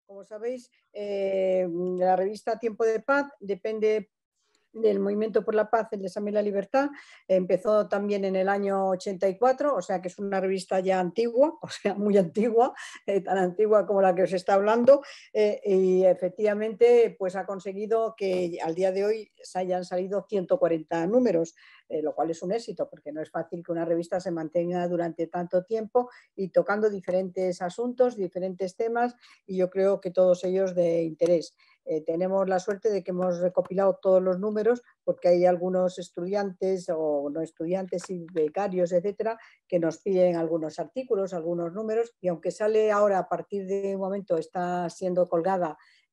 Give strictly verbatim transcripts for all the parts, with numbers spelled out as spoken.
como sabéis, eh, la revista Tiempo de Paz depende del Movimiento por la Paz, el Desarme y la Libertad. Empezó también en el año ochenta y cuatro, o sea que es una revista ya antigua, o sea, muy antigua, eh, tan antigua como la que os está hablando, eh, y efectivamente pues ha conseguido que al día de hoy se hayan salido ciento cuarenta números, eh, lo cual es un éxito, porque no es fácil que una revista se mantenga durante tanto tiempo y tocando diferentes asuntos, diferentes temas, y yo creo que todos ellos de interés. Eh, tenemos la suerte de que hemos recopilado todos los números, porque hay algunos estudiantes o no estudiantes y becarios, etcétera, que nos piden algunos artículos, algunos números, y aunque sale ahora, a partir de un momento, está siendo colgada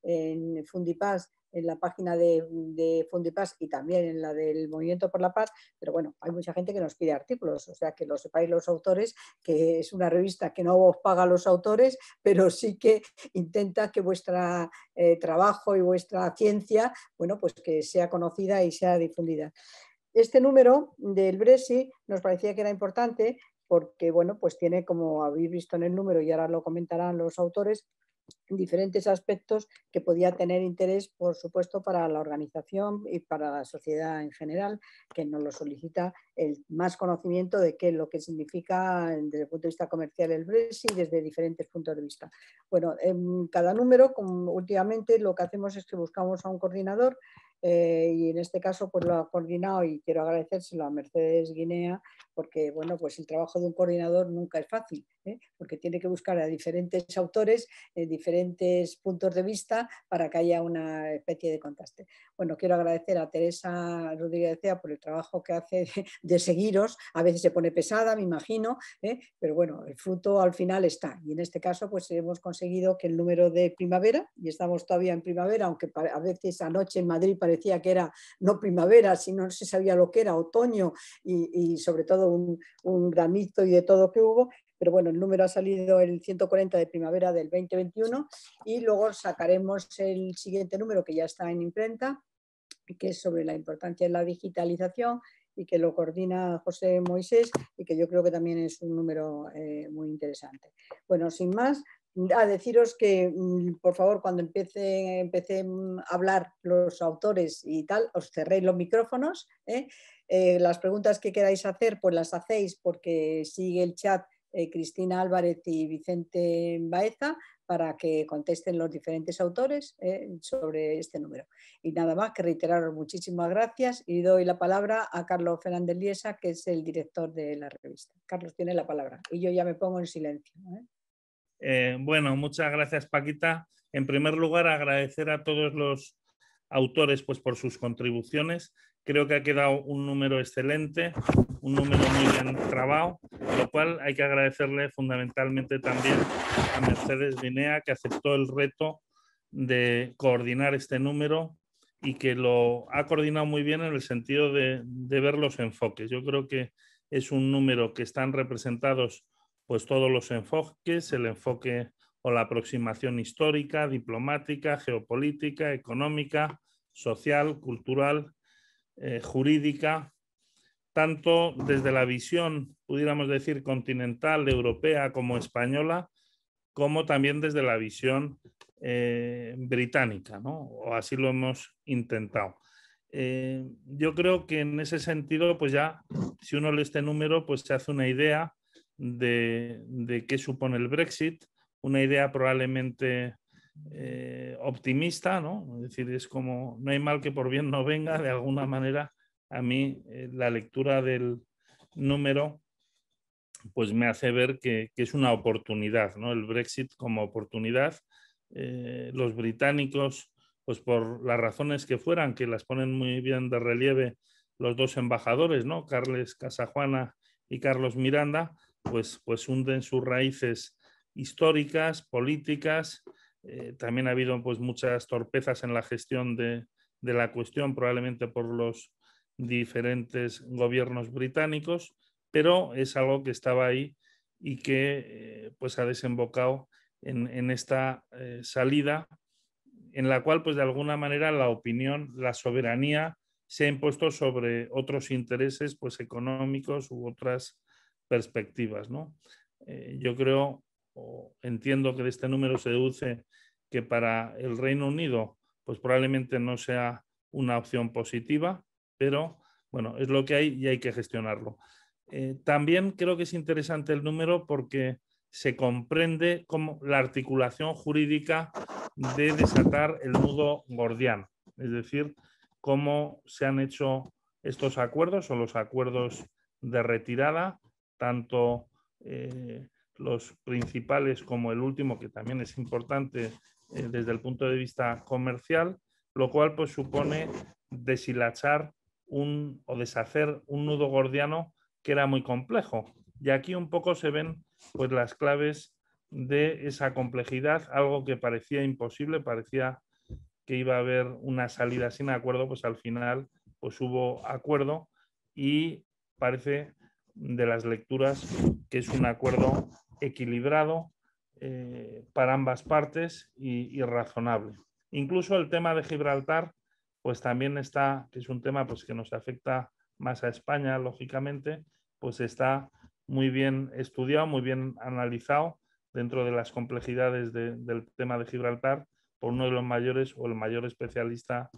en Fundipaz, en la página de, de Fundipaz y también en la del Movimiento por la Paz, pero bueno, hay mucha gente que nos pide artículos, o sea que lo sepáis los autores, que es una revista que no os paga a los autores, pero sí que intenta que vuestra eh, trabajo y vuestra ciencia, bueno, pues que sea conocida y sea difundida. Este número del Brexit nos parecía que era importante porque, bueno, pues tiene, como habéis visto en el número y ahora lo comentarán los autores, diferentes aspectos que podía tener interés, por supuesto, para la organización y para la sociedad en general, que nos lo solicita el más conocimiento de qué es lo que significa desde el punto de vista comercial el Brexit desde diferentes puntos de vista. Bueno, en cada número, como últimamente, lo que hacemos es que buscamos a un coordinador eh, y en este caso pues lo ha coordinado, y quiero agradecérselo a Mercedes Guinea, porque bueno, pues el trabajo de un coordinador nunca es fácil, ¿eh? Porque tiene que buscar a diferentes autores en diferentes puntos de vista para que haya una especie de contraste. Bueno, quiero agradecer a Teresa Rodríguez Cea por el trabajo que hace de, de seguiros. A veces se pone pesada, me imagino, ¿eh? Pero bueno, el fruto al final está. Y en este caso pues hemos conseguido que el número de primavera, y estamos todavía en primavera, aunque a veces anoche en Madrid parecía que era no primavera, sino no se sabía lo que era otoño y, y sobre todo un, un granizo y de todo que hubo. Pero bueno, el número ha salido el ciento cuarenta de primavera del veinte veintiuno y luego sacaremos el siguiente número que ya está en imprenta, que es sobre la importancia de la digitalización y que lo coordina José Moisés y que yo creo que también es un número eh, muy interesante. Bueno, sin más, a deciros que, por favor, cuando empiece, empecé a hablar los autores y tal, os cerréis los micrófonos, ¿eh? Eh, las preguntas que queráis hacer, pues las hacéis porque sigue el chat eh, Cristina Álvarez y Vicente Baeza para que contesten los diferentes autores eh, sobre este número. Y nada más que reiteraros muchísimas gracias y doy la palabra a Carlos Fernández Liesa, que es el director de la revista. Carlos tiene la palabra y yo ya me pongo en silencio, ¿eh? Eh, bueno, muchas gracias, Paquita. En primer lugar, agradecer a todos los autores pues, por sus contribuciones. Creo que ha quedado un número excelente, un número muy bien trabado, lo cual hay que agradecerle fundamentalmente también a Mercedes Guinea, que aceptó el reto de coordinar este número y que lo ha coordinado muy bien en el sentido de, de ver los enfoques. Yo creo que es un número que están representados pues todos los enfoques, el enfoque o la aproximación histórica, diplomática, geopolítica, económica, social, cultural, eh, jurídica, tanto desde la visión, pudiéramos decir, continental, europea como española, como también desde la visión eh, británica, ¿no? O así lo hemos intentado. Eh, yo creo que en ese sentido, pues ya, si uno lee este número, pues se hace una idea de, de qué supone el Brexit, una idea probablemente eh, optimista, ¿no? Es decir, es como no hay mal que por bien no venga. De alguna manera, a mí eh, la lectura del número pues me hace ver que, que es una oportunidad, ¿no? El Brexit como oportunidad. Eh, los británicos, pues por las razones que fueran, que las ponen muy bien de relieve los dos embajadores, ¿no? Carles Casajuana y Carlos Miranda, pues, pues hunden sus raíces históricas, políticas. Eh, también ha habido pues, muchas torpezas en la gestión de, de la cuestión, probablemente por los diferentes gobiernos británicos, pero es algo que estaba ahí y que eh, pues ha desembocado en, en esta eh, salida, en la cual pues de alguna manera la opinión, la soberanía se ha impuesto sobre otros intereses pues económicos u otras perspectivas, ¿no? Eh, yo creo o entiendo que de este número se deduce que que para el Reino Unido pues probablemente no sea una opción positiva, pero bueno, es lo que hay y hay que gestionarlo. Eh, también creo que es interesante el número porque se comprende como la articulación jurídica de desatar el nudo gordiano, es decir, cómo se han hecho estos acuerdos o los acuerdos de retirada, tanto eh, los principales como el último, que también es importante eh, desde el punto de vista comercial, lo cual pues supone deshilachar un, o deshacer un nudo gordiano que era muy complejo. Y aquí un poco se ven pues, las claves de esa complejidad, algo que parecía imposible, parecía que iba a haber una salida sin acuerdo, pues al final pues hubo acuerdo y parece de las lecturas que es un acuerdo equilibrado eh, para ambas partes y, y razonable. Incluso el tema de Gibraltar, pues también está, que es un tema pues, que nos afecta más a España, lógicamente, pues está muy bien estudiado, muy bien analizado dentro de las complejidades de, del tema de Gibraltar por uno de los mayores o el mayor especialista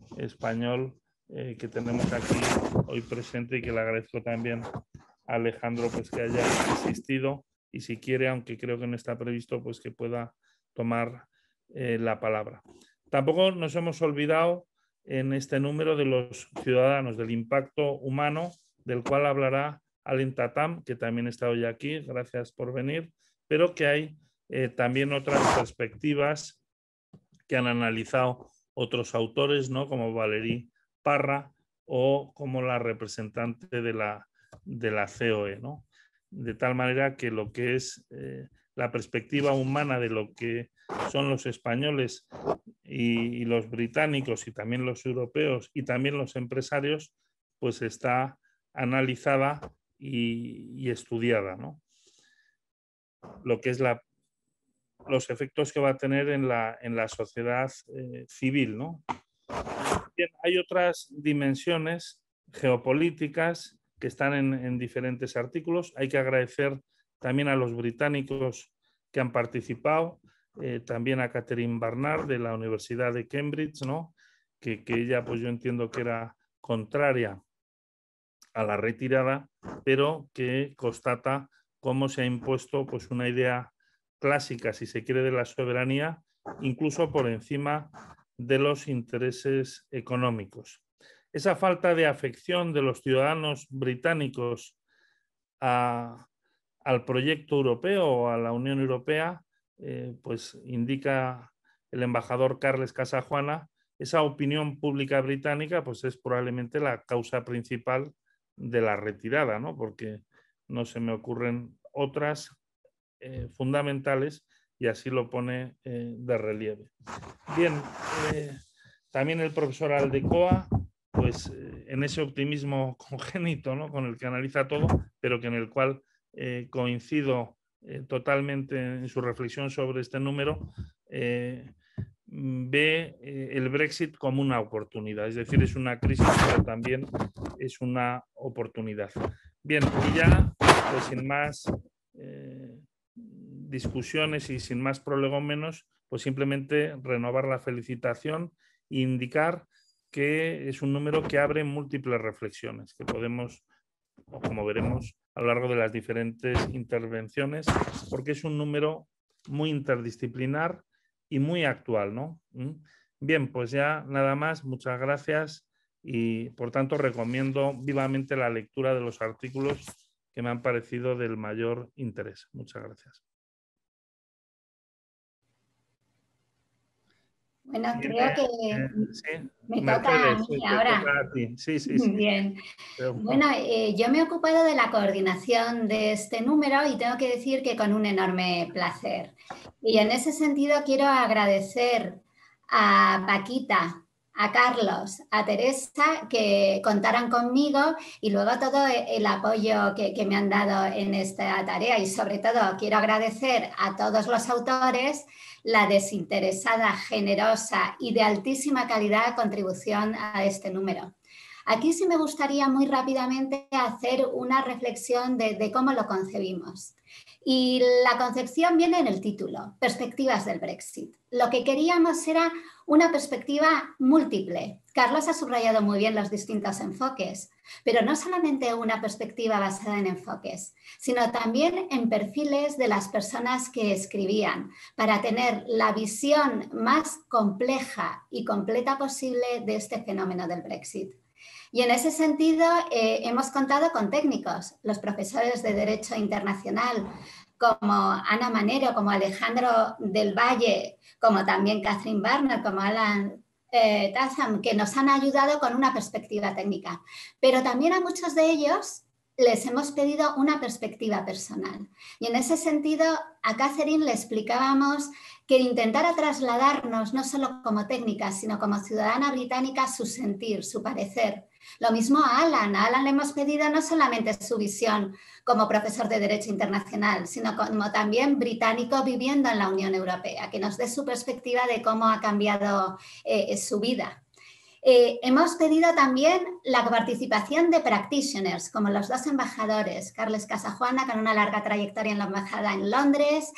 español eh, que tenemos aquí hoy presente y que le agradezco también a Alejandro pues, que haya asistido y si quiere, aunque creo que no está previsto, pues que pueda tomar eh, la palabra. Tampoco nos hemos olvidado en este número de los ciudadanos, del impacto humano, del cual hablará Alen Tatam, que también está hoy aquí, gracias por venir, pero que hay eh, también otras perspectivas que han analizado otros autores, ¿no? Como Valerie Parra o como la representante de la, de la C O E, ¿no? De tal manera que lo que es eh, la perspectiva humana de lo que son los españoles y, y los británicos y también los europeos y también los empresarios, pues está analizada y, y estudiada, ¿no? Lo que es la, los efectos que va a tener en la, en la sociedad eh, civil, ¿no? Bien, hay otras dimensiones geopolíticas que están en, en diferentes artículos. Hay que agradecer también a los británicos que han participado, eh, también a Catherine Barnard de la Universidad de Cambridge, ¿no? que, que ella, pues yo entiendo que era contraria a la retirada, pero que constata cómo se ha impuesto pues, una idea clásica, si se quiere, de la soberanía, incluso por encima de los intereses económicos. Esa falta de afección de los ciudadanos británicos a, al proyecto europeo o a la Unión Europea, eh, pues indica el embajador Carles Casajuana, esa opinión pública británica pues es probablemente la causa principal de la retirada, ¿no? Porque no se me ocurren otras eh, fundamentales y así lo pone eh, de relieve. Bien, eh, también el profesor Aldecoa, pues eh, en ese optimismo congénito, ¿no? Con el que analiza todo, pero que en el cual eh, coincido eh, totalmente en su reflexión sobre este número, eh, ve eh, el Brexit como una oportunidad, es decir, es una crisis, pero también es una oportunidad. Bien, y ya, pues sin más eh, discusiones y sin más prolegómenos, pues simplemente renovar la felicitación e indicar que es un número que abre múltiples reflexiones que podemos, o como veremos a lo largo de las diferentes intervenciones, porque es un número muy interdisciplinar y muy actual, ¿no? Bien, pues ya nada más, muchas gracias y por tanto recomiendo vivamente la lectura de los artículos que me han parecido del mayor interés. Muchas gracias. Bueno, creo que eh, sí, me Mercedes, toca a mí sí, ahora. toca a ti. Sí, sí, sí. Bien. Pero, bueno, eh, yo me he ocupado de la coordinación de este número y tengo que decir que con un enorme placer. Y en ese sentido quiero agradecer a Paquita, a Carlos, a Teresa, que contaran conmigo y luego todo el apoyo que, que me han dado en esta tarea. Y sobre todo quiero agradecer a todos los autores la desinteresada, generosa y de altísima calidad contribución a este número. Aquí sí me gustaría muy rápidamente hacer una reflexión de, de cómo lo concebimos. Y la concepción viene en el título, Perspectivas del Brexit. Lo que queríamos era una perspectiva múltiple. Carlos ha subrayado muy bien los distintos enfoques, pero no solamente una perspectiva basada en enfoques, sino también en perfiles de las personas que escribían, para tener la visión más compleja y completa posible de este fenómeno del Brexit. Y en ese sentido eh, hemos contado con técnicos, los profesores de Derecho Internacional, como Ana Manero, como Alejandro del Valle, como también Catherine Barner, como Alan eh, Tatham, que nos han ayudado con una perspectiva técnica. Pero también a muchos de ellos les hemos pedido una perspectiva personal. Y en ese sentido, a Catherine le explicábamos que intentara trasladarnos, no solo como técnica, sino como ciudadana británica, su sentir, su parecer. Lo mismo a Alan. A Alan le hemos pedido no solamente su visión como profesor de Derecho Internacional, sino como también británico viviendo en la Unión Europea, que nos dé su perspectiva de cómo ha cambiado eh, su vida. Eh, hemos pedido también la participación de practitioners, como los dos embajadores, Carles Casajuana, con una larga trayectoria en la embajada en Londres,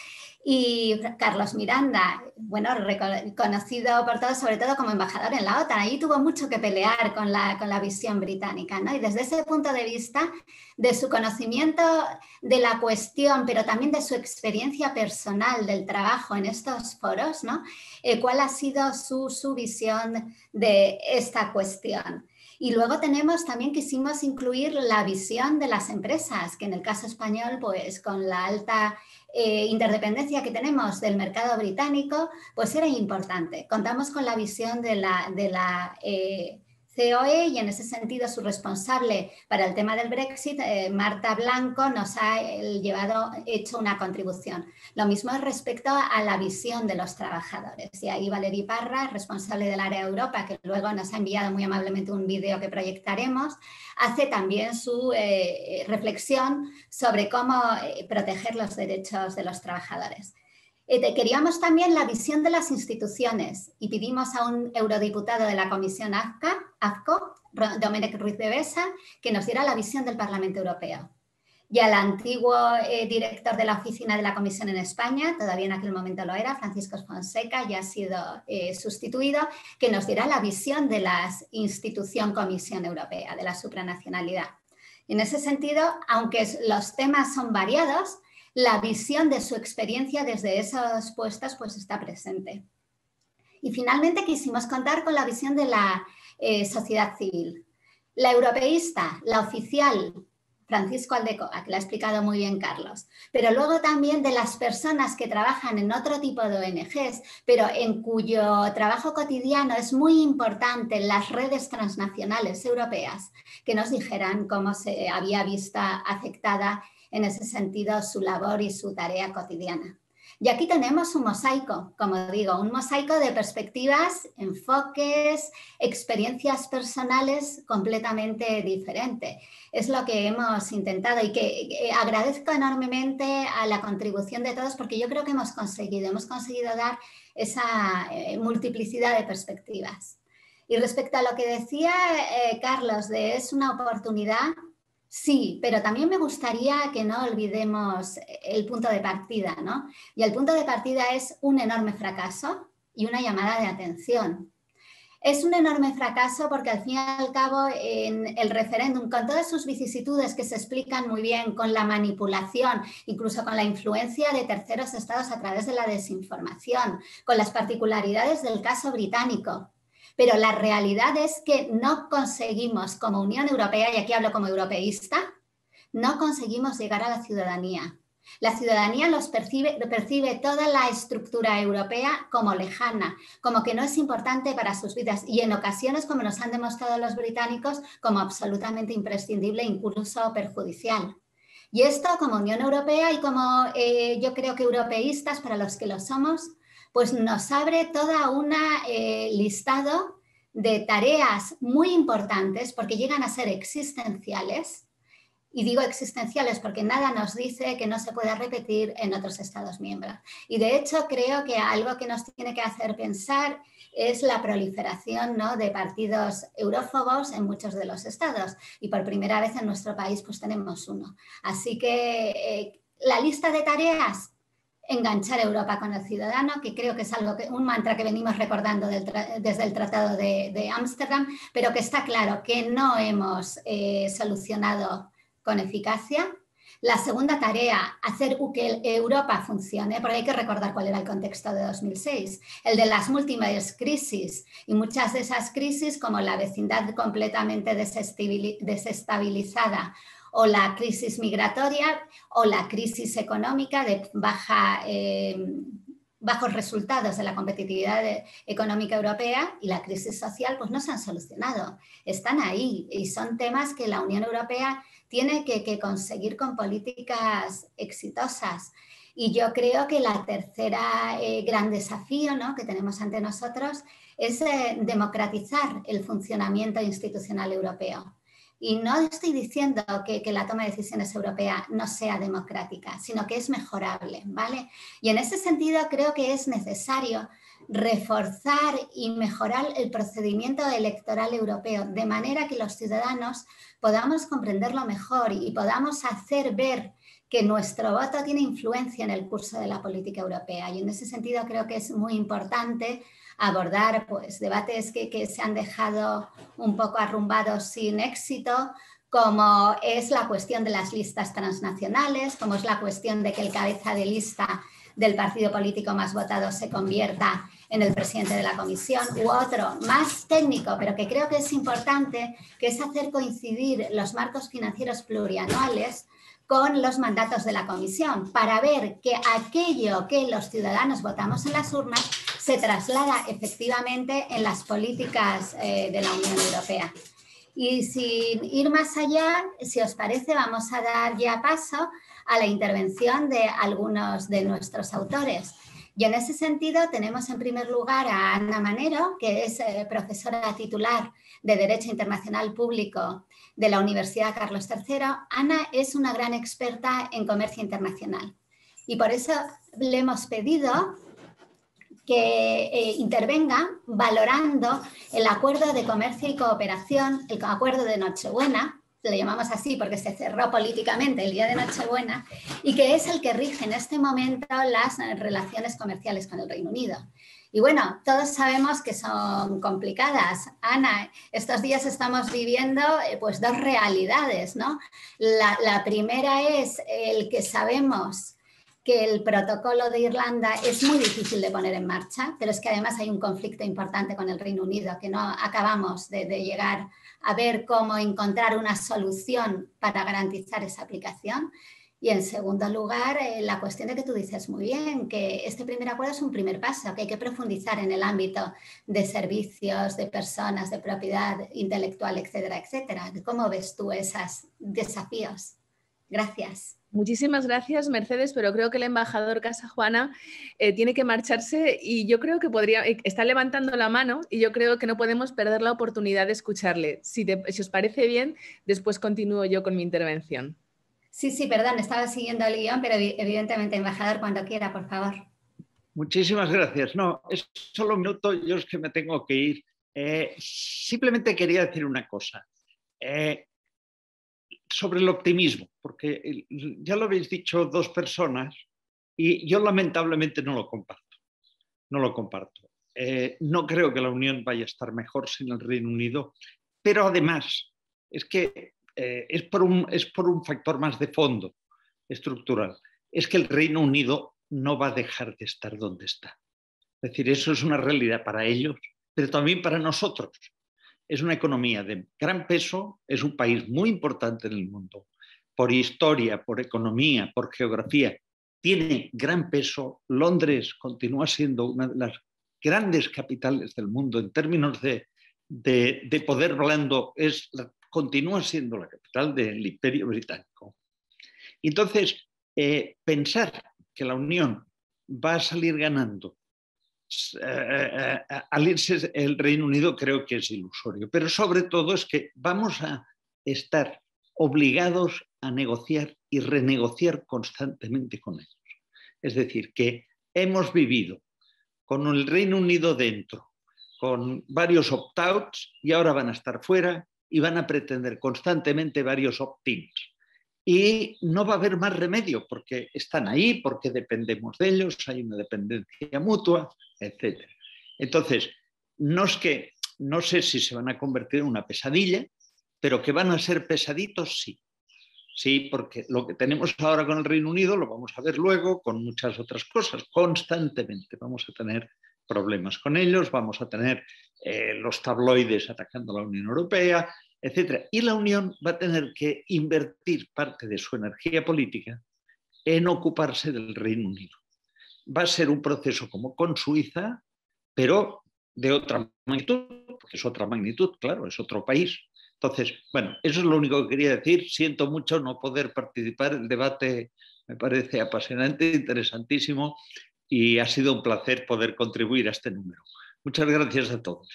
y Carlos Miranda, bueno, conocido por todos, sobre todo como embajador en la OTAN. Ahí tuvo mucho que pelear con la, con la visión británica, ¿no? Y desde ese punto de vista, de su conocimiento de la cuestión, pero también de su experiencia personal del trabajo en estos foros, ¿no? Eh, ¿Cuál ha sido su, su visión de esta cuestión? Y luego tenemos, también quisimos incluir la visión de las empresas, que en el caso español, pues con la alta eh, interdependencia que tenemos del mercado británico, pues era importante. Contamos con la visión de la, de la eh, C O E y en ese sentido su responsable para el tema del Brexit, eh, Marta Blanco, nos ha eh, llevado, hecho una contribución. Lo mismo respecto a la visión de los trabajadores. Y ahí Valerie Parra, responsable del área Europa, que luego nos ha enviado muy amablemente un vídeo que proyectaremos, hace también su eh, reflexión sobre cómo eh, proteger los derechos de los trabajadores. Eh, queríamos también la visión de las instituciones y pedimos a un eurodiputado de la Comisión AFCO, Domènec Ruiz de Besa, que nos diera la visión del Parlamento Europeo. Y al antiguo eh, director de la oficina de la Comisión en España, todavía en aquel momento lo era, Francisco Fonseca, ya ha sido eh, sustituido, que nos diera la visión de la institución Comisión Europea, de la supranacionalidad. Y en ese sentido, aunque los temas son variados, la visión de su experiencia desde esos puestos pues está presente. Y finalmente quisimos contar con la visión de la eh, sociedad civil. La europeísta, la oficial, Francisco Aldecoa, que lo ha explicado muy bien Carlos, pero luego también de las personas que trabajan en otro tipo de O N Ges, pero en cuyo trabajo cotidiano es muy importante las redes transnacionales europeas, que nos dijeran cómo se había visto afectada en ese sentido su labor y su tarea cotidiana. Y aquí tenemos un mosaico, como digo, un mosaico de perspectivas, enfoques, experiencias personales completamente diferentes. Es lo que hemos intentado y que eh, agradezco enormemente a la contribución de todos porque yo creo que hemos conseguido, hemos conseguido dar esa eh, multiplicidad de perspectivas. Y respecto a lo que decía eh, Carlos de es una oportunidad, sí, pero también me gustaría que no olvidemos el punto de partida, ¿no? Y el punto de partida es un enorme fracaso y una llamada de atención. Es un enorme fracaso porque al fin y al cabo en el referéndum, con todas sus vicisitudes que se explican muy bien, con la manipulación, incluso con la influencia de terceros estados a través de la desinformación, con las particularidades del caso británico, pero la realidad es que no conseguimos como Unión Europea, y aquí hablo como europeísta, no conseguimos llegar a la ciudadanía. La ciudadanía los percibe, percibe toda la estructura europea como lejana, como que no es importante para sus vidas y en ocasiones, como nos han demostrado los británicos, como absolutamente imprescindible, incluso perjudicial. Y esto como Unión Europea y como eh, yo creo que europeístas, para los que lo somos, pues nos abre toda una eh, listado de tareas muy importantes porque llegan a ser existenciales Y digo existenciales porque nada nos dice que no se pueda repetir en otros Estados miembros. Y de hecho creo que algo que nos tiene que hacer pensar es la proliferación, ¿no?, de partidos eurófobos en muchos de los estados. Y por primera vez en nuestro país pues tenemos uno. Así que eh, la lista de tareas, enganchar Europa con el ciudadano, que creo que es algo que, un mantra que venimos recordando del desde el Tratado de Ámsterdam, pero que está claro que no hemos eh, solucionado con eficacia. La segunda tarea, hacer que Europa funcione, porque hay que recordar cuál era el contexto de dos mil seis, el de las múltiples crisis, y muchas de esas crisis, como la vecindad completamente desestabilizada, o la crisis migratoria, o la crisis económica de baja, eh, bajos resultados de la competitividad de, económica europea, y la crisis social, pues no se han solucionado. Están ahí y son temas que la Unión Europea tiene que, que conseguir con políticas exitosas. Y yo creo que la tercera eh, gran desafío, ¿no?, que tenemos ante nosotros es eh, democratizar el funcionamiento institucional europeo. Y no estoy diciendo que, que la toma de decisiones europea no sea democrática, sino que es mejorable, ¿vale? Y en ese sentido creo que es necesario reforzar y mejorar el procedimiento electoral europeo, de manera que los ciudadanos podamos comprenderlo mejor y podamos hacer ver que nuestro voto tiene influencia en el curso de la política europea. Y en ese sentido creo que es muy importante abordar pues, debates que, que se han dejado un poco arrumbados sin éxito, como es la cuestión de las listas transnacionales, como es la cuestión de que el cabeza de lista del partido político más votado se convierta en el presidente de la comisión, u otro más técnico, pero que creo que es importante, que es hacer coincidir los marcos financieros plurianuales con los mandatos de la comisión, para ver que aquello que los ciudadanos votamos en las urnas se traslada efectivamente en las políticas eh, de la Unión Europea. Y sin ir más allá, si os parece, vamos a dar ya paso a la intervención de algunos de nuestros autores. Y en ese sentido tenemos en primer lugar a Ana Manero, que es eh, profesora titular de Derecho Internacional Público de la Universidad Carlos tercero. Ana es una gran experta en comercio internacional y por eso le hemos pedido que eh, intervenga valorando el acuerdo de comercio y cooperación, el acuerdo de Nochebuena, lo llamamos así porque se cerró políticamente el día de Nochebuena, y que es el que rige en este momento las relaciones comerciales con el Reino Unido. Y bueno, todos sabemos que son complicadas. Ana, estos días estamos viviendo eh, pues dos realidades, ¿no? La, la primera es el que sabemos que el protocolo de Irlanda es muy difícil de poner en marcha, pero es que además hay un conflicto importante con el Reino Unido que no acabamos de, de llegar a ver cómo encontrar una solución para garantizar esa aplicación. Y en segundo lugar, eh, la cuestión de que tú dices muy bien, que este primer acuerdo es un primer paso, que hay que profundizar en el ámbito de servicios, de personas, de propiedad intelectual, etcétera, etcétera. ¿Cómo ves tú esos desafíos? Gracias. Muchísimas gracias, Mercedes, pero creo que el embajador Casajuana eh, tiene que marcharse y yo creo que podría, está levantando la mano y yo creo que no podemos perder la oportunidad de escucharle. Si, te, si os parece bien, después continúo yo con mi intervención. Sí, sí, perdón, estaba siguiendo el guión, pero evidentemente, embajador, cuando quiera, por favor. Muchísimas gracias. No, es solo un minuto, yo es que me tengo que ir. Eh, simplemente quería decir una cosa. Eh, sobre el optimismo, porque ya lo habéis dicho dos personas y yo lamentablemente no lo comparto. No lo comparto. Eh, no creo que la Unión vaya a estar mejor sin el Reino Unido, pero además es que eh, es, por un, es por un factor más de fondo, estructural. Es que el Reino Unido no va a dejar de estar donde está. Es decir, eso es una realidad para ellos, pero también para nosotros. Es una economía de gran peso, es un país muy importante en el mundo, por historia, por economía, por geografía. Tiene gran peso. Londres continúa siendo una de las grandes capitales del mundo en términos de, de, de poder blando, es, continúa siendo la capital del Imperio Británico. Entonces, eh, pensar que la Unión va a salir ganando Uh, uh, al irse el Reino Unido creo que es ilusorio, pero sobre todo es que vamos a estar obligados a negociar y renegociar constantemente con ellos. Es decir, que hemos vivido con el Reino Unido dentro, con varios opt-outs y ahora van a estar fuera y van a pretender constantemente varios opt-ins. Y no va a haber más remedio porque están ahí, porque dependemos de ellos, hay una dependencia mutua, etcétera. Entonces, no es que, no sé si se van a convertir en una pesadilla, pero que van a ser pesaditos, sí. Sí, porque lo que tenemos ahora con el Reino Unido lo vamos a ver luego con muchas otras cosas, constantemente. Vamos a tener problemas con ellos, vamos a tener eh, los tabloides atacando a la Unión Europea, etcétera. Y la Unión va a tener que invertir parte de su energía política en ocuparse del Reino Unido. Va a ser un proceso como con Suiza, pero de otra magnitud, porque es otra magnitud, claro, es otro país. Entonces, bueno, eso es lo único que quería decir. Siento mucho no poder participar. El debate me parece apasionante, interesantísimo y ha sido un placer poder contribuir a este número. Muchas gracias a todos.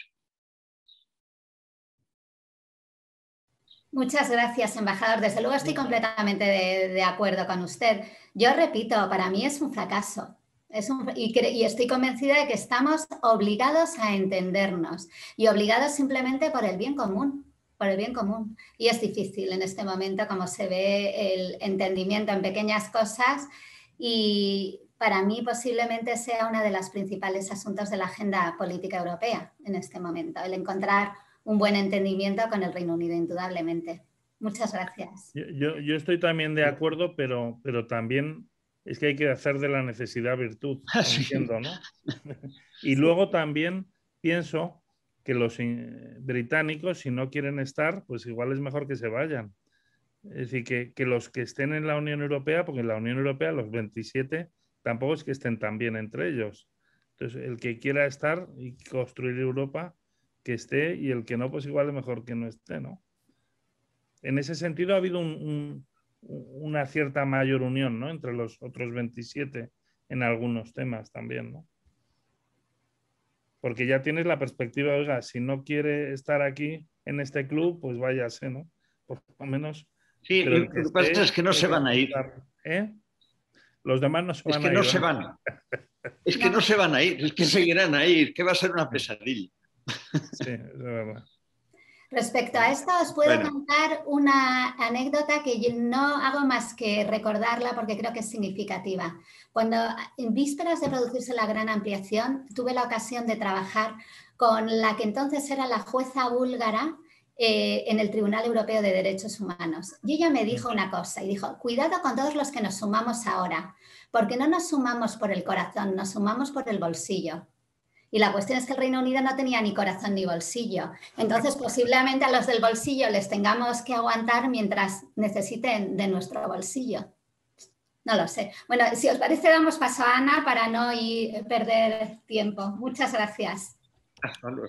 Muchas gracias, embajador. Desde luego estoy completamente de, de acuerdo con usted. Yo repito, para mí es un fracaso. Es un, y, cre, y estoy convencida de que estamos obligados a entendernos y obligados simplemente por el bien común. por el bien común. Y es difícil en este momento, como se ve, el entendimiento en pequeñas cosas y para mí posiblemente sea uno de los principales asuntos de la agenda política europea en este momento, el encontrar un buen entendimiento con el Reino Unido, indudablemente. Muchas gracias. Yo, yo, yo estoy también de acuerdo, pero, pero también es que hay que hacer de la necesidad virtud, entiendo, ¿no? Y sí. Luego también pienso que los británicos, si no quieren estar, pues igual es mejor que se vayan. Es decir, que, que los que estén en la Unión Europea, porque en la Unión Europea los veintisiete tampoco es que estén tan bien entre ellos. Entonces, el que quiera estar y construir Europa, que esté, y el que no, pues igual es mejor que no esté, ¿no? En ese sentido ha habido un, un, una cierta mayor unión, ¿no?, entre los otros veintisiete en algunos temas también, ¿no? Porque ya tienes la perspectiva, oiga, si no quiere estar aquí en este club, pues váyase, ¿no? Por lo menos. Sí, pero lo que, que pasa es que no se van a ir. ¿Eh? Los demás no se es van que a no ir. Se ¿no? van. Es que no. no se van a ir, es que seguirán ahí, es que va a ser una pesadilla. Sí, es verdad. Respecto a esto, os puedo bueno. contar una anécdota que yo no hago más que recordarla porque creo que es significativa. Cuando en vísperas de producirse la gran ampliación, tuve la ocasión de trabajar con la que entonces era la jueza búlgara eh, en el Tribunal Europeo de Derechos Humanos. Y ella me dijo una cosa, y dijo, cuidado con todos los que nos sumamos ahora, porque no nos sumamos por el corazón, nos sumamos por el bolsillo. Y la cuestión es que el Reino Unido no tenía ni corazón ni bolsillo. Entonces, posiblemente a los del bolsillo les tengamos que aguantar mientras necesiten de nuestro bolsillo. No lo sé. Bueno, si os parece, damos paso a Ana para no ir, perder tiempo. Muchas gracias. Hasta luego.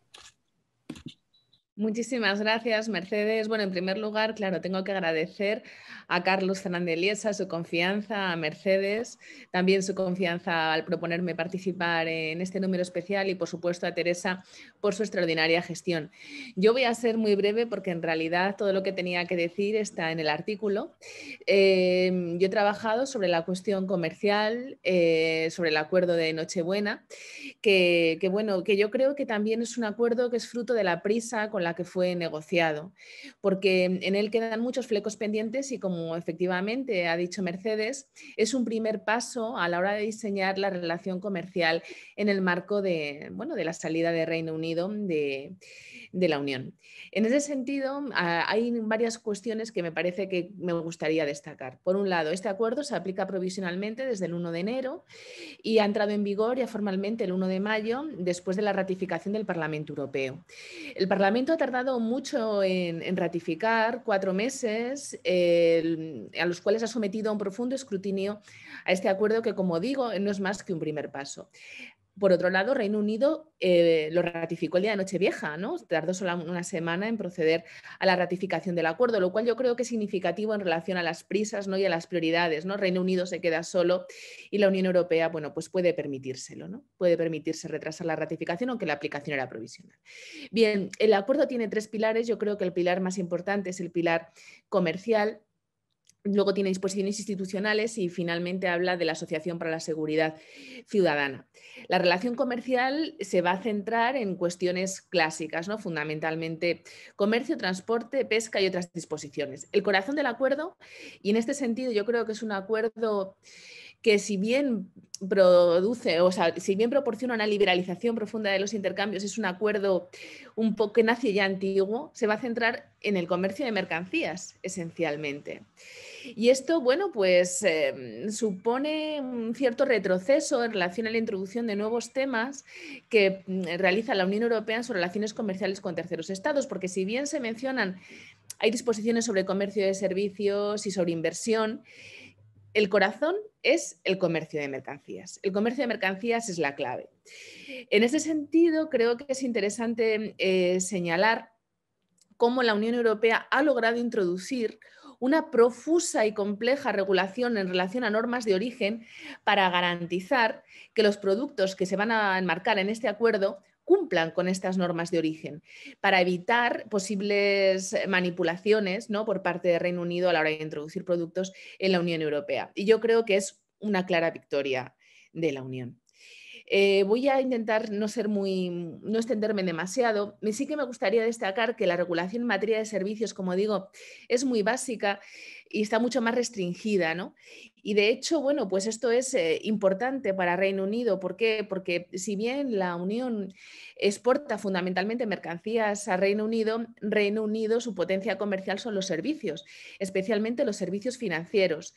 Muchísimas gracias, Mercedes. Bueno, en primer lugar, claro, tengo que agradecer a Carlos Fernández Liesa su confianza, a Mercedes, también su confianza al proponerme participar en este número especial y, por supuesto, a Teresa por su extraordinaria gestión. Yo voy a ser muy breve porque, en realidad, todo lo que tenía que decir está en el artículo. Eh, yo he trabajado sobre la cuestión comercial, eh, sobre el acuerdo de Nochebuena, que, que, bueno, que yo creo que también es un acuerdo que es fruto de la prisa con la que fue negociado, porque en él quedan muchos flecos pendientes y, como efectivamente ha dicho Mercedes, es un primer paso a la hora de diseñar la relación comercial en el marco de, bueno, de la salida de Reino Unido de, de la Unión. En ese sentido, hay varias cuestiones que me parece que me gustaría destacar. Por un lado, este acuerdo se aplica provisionalmente desde el uno de enero y ha entrado en vigor ya formalmente el uno de mayo, después de la ratificación del Parlamento Europeo. El Parlamento ha tardado mucho en, en ratificar, cuatro meses, eh, a los cuales ha sometido a un profundo escrutinio a este acuerdo que, como digo, no es más que un primer paso. Por otro lado, Reino Unido eh, lo ratificó el día de Nochevieja, ¿no? Tardó solo una semana en proceder a la ratificación del acuerdo, lo cual yo creo que es significativo en relación a las prisas, ¿no? Y a las prioridades, ¿no? Reino Unido se queda solo y la Unión Europea, bueno, pues puede permitírselo, ¿no? Puede permitirse retrasar la ratificación, aunque la aplicación era provisional. Bien, el acuerdo tiene tres pilares. Yo creo que el pilar más importante es el pilar comercial. Luego tiene disposiciones institucionales y finalmente habla de la Asociación para la Seguridad Ciudadana. La relación comercial se va a centrar en cuestiones clásicas, ¿no? Fundamentalmente comercio, transporte, pesca y otras disposiciones. El corazón del acuerdo, y en este sentido yo creo que es un acuerdo que si bien produce, o sea, si bien proporciona una liberalización profunda de los intercambios, es un acuerdo un poco que nace ya antiguo, se va a centrar en el comercio de mercancías, esencialmente. Y esto, bueno, pues eh, supone un cierto retroceso en relación a la introducción de nuevos temas que mm, realiza la Unión Europea en sus relaciones comerciales con terceros estados, porque si bien se mencionan, hay disposiciones sobre comercio de servicios y sobre inversión, el corazón es el comercio de mercancías. El comercio de mercancías es la clave. En ese sentido, creo que es interesante eh, señalar cómo la Unión Europea ha logrado introducir una profusa y compleja regulación en relación a normas de origen para garantizar que los productos que se van a enmarcar en este acuerdo cumplan con estas normas de origen, para evitar posibles manipulaciones, ¿no? Por parte del Reino Unido a la hora de introducir productos en la Unión Europea. Y yo creo que es una clara victoria de la Unión. Eh, voy a intentar no ser muy, no extenderme demasiado. Sí que me gustaría destacar que la regulación en materia de servicios, como digo, es muy básica y está mucho más restringida, ¿no? Y de hecho, bueno, pues esto es eh, importante para Reino Unido. ¿Por qué? Porque si bien la Unión exporta fundamentalmente mercancías a Reino Unido, Reino Unido, su potencia comercial son los servicios, especialmente los servicios financieros,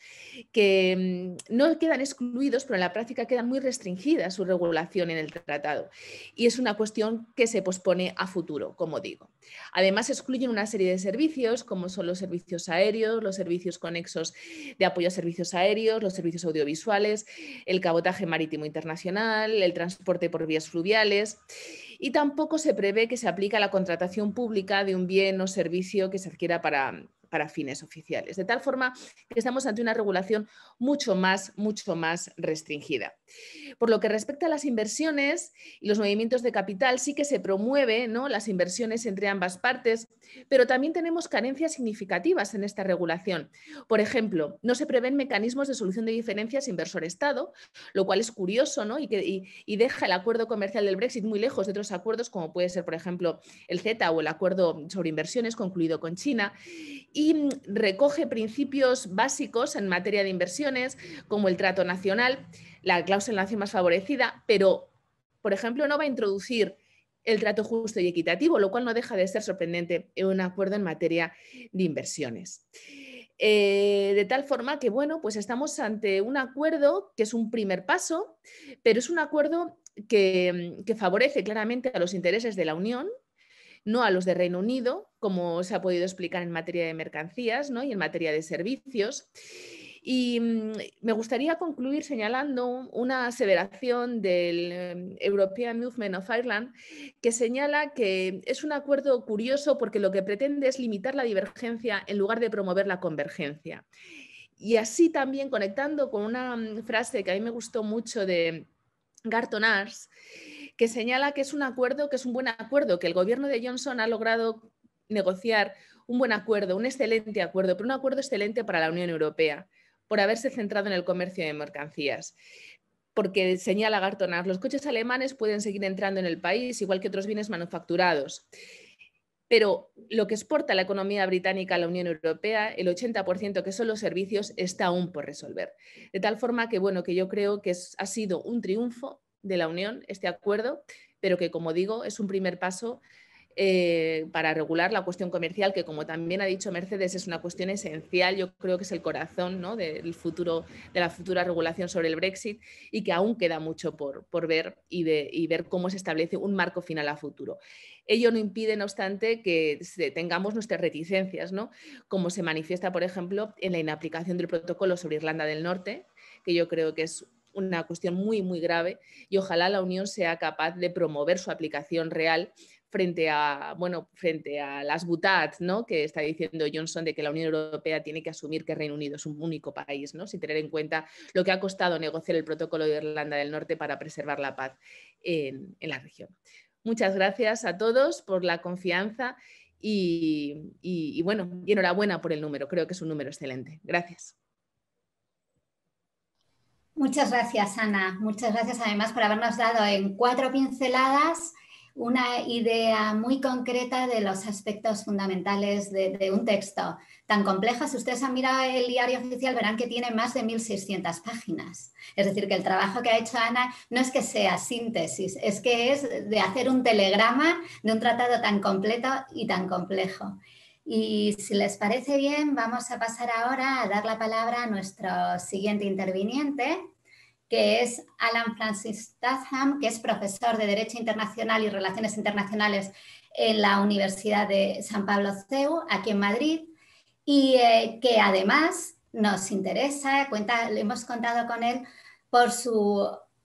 que mmm, no quedan excluidos, pero en la práctica quedan muy restringidas su regulación en el tratado. Y es una cuestión que se pospone a futuro, como digo. Además, excluyen una serie de servicios, como son los servicios aéreos, los servicios conexos de apoyo a servicios aéreos, los servicios audiovisuales, el cabotaje marítimo internacional, el transporte por vías fluviales, y tampoco se prevé que se aplique a la contratación pública de un bien o servicio que se adquiera para, para fines oficiales. De tal forma que estamos ante una regulación mucho más, mucho más restringida. Por lo que respecta a las inversiones y los movimientos de capital, sí que se promueve, ¿no?, las inversiones entre ambas partes, pero también tenemos carencias significativas en esta regulación. Por ejemplo, no se prevén mecanismos de solución de diferencias inversor-Estado, lo cual es curioso, ¿no? y, que, y, y deja el acuerdo comercial del Brexit muy lejos de otros acuerdos, como puede ser, por ejemplo, el CETA o el acuerdo sobre inversiones concluido con China, y recoge principios básicos en materia de inversiones, como el trato nacional, la cláusula nación más favorecida, pero, por ejemplo, no va a introducir el trato justo y equitativo, lo cual no deja de ser sorprendente en un acuerdo en materia de inversiones. Eh, de tal forma que, bueno, pues estamos ante un acuerdo que es un primer paso, pero es un acuerdo que, que favorece claramente a los intereses de la Unión, no a los de Reino Unido, como se ha podido explicar en materia de mercancías, ¿no?, y en materia de servicios. Y me gustaría concluir señalando una aseveración del European Movement of Ireland, que señala que es un acuerdo curioso porque lo que pretende es limitar la divergencia en lugar de promover la convergencia. Y así también conectando con una frase que a mí me gustó mucho de Garton Ars, que señala que es un acuerdo, que es un buen acuerdo, que el gobierno de Johnson ha logrado negociar un buen acuerdo, un excelente acuerdo, pero un acuerdo excelente para la Unión Europea, por haberse centrado en el comercio de mercancías. Porque señala Garton Ars, los coches alemanes pueden seguir entrando en el país, igual que otros bienes manufacturados. Pero lo que exporta la economía británica a la Unión Europea, el ochenta por ciento que son los servicios, está aún por resolver. De tal forma que, bueno, que yo creo que es, ha sido un triunfo de la Unión este acuerdo, pero que, como digo, es un primer paso eh, para regular la cuestión comercial, que, como también ha dicho Mercedes, es una cuestión esencial. Yo creo que es el corazón, ¿no?, del futuro, de la futura regulación sobre el Brexit, y que aún queda mucho por, por ver y, de, y ver cómo se establece un marco final a futuro. Ello no impide, no obstante, que tengamos nuestras reticencias, ¿no?, como se manifiesta, por ejemplo, en la inaplicación del protocolo sobre Irlanda del Norte, que yo creo que es una cuestión muy, muy grave y ojalá la Unión sea capaz de promover su aplicación real frente a, bueno, frente a las butad, ¿no?, que está diciendo Johnson de que la Unión Europea tiene que asumir que Reino Unido es un único país, ¿no?, sin tener en cuenta lo que ha costado negociar el protocolo de Irlanda del Norte para preservar la paz en, en la región. Muchas gracias a todos por la confianza y, y, y bueno, y enhorabuena por el número, creo que es un número excelente. Gracias. Muchas gracias, Ana. Muchas gracias además por habernos dado en cuatro pinceladas una idea muy concreta de los aspectos fundamentales de, de un texto tan complejo. Si ustedes han mirado el diario oficial, verán que tiene más de mil seiscientas páginas. Es decir, que el trabajo que ha hecho Ana no es que sea síntesis, es que es de hacer un telegrama de un tratado tan completo y tan complejo. Y si les parece bien, vamos a pasar ahora a dar la palabra a nuestro siguiente interviniente, que es Alan Francis Statham, que es profesor de Derecho Internacional y Relaciones Internacionales en la Universidad de San Pablo C E U, aquí en Madrid, y eh, que además nos interesa, cuenta, le hemos contado con él por su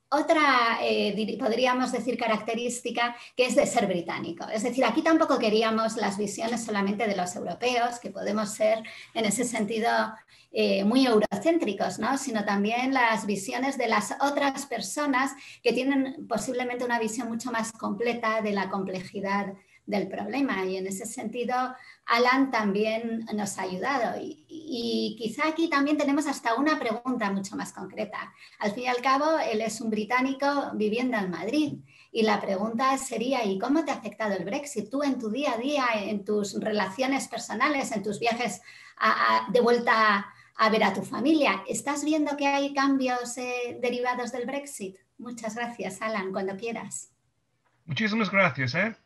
otra, eh, podríamos decir, característica, que es de ser británico. Es decir, aquí tampoco queríamos las visiones solamente de los europeos, que podemos ser en ese sentido eh, muy eurocéntricos, ¿no?, sino también las visiones de las otras personas que tienen posiblemente una visión mucho más completa de la complejidad del problema. Y en ese sentido, Alan también nos ha ayudado. Y, y quizá aquí también tenemos hasta una pregunta mucho más concreta. Al fin y al cabo, él es un británico viviendo en Madrid. Y la pregunta sería, ¿y cómo te ha afectado el Brexit? Tú en tu día a día, en tus relaciones personales, en tus viajes a, a, de vuelta a, a ver a tu familia, ¿estás viendo que hay cambios eh, derivados del Brexit? Muchas gracias, Alan, cuando quieras. Muchísimas gracias. ¿eh?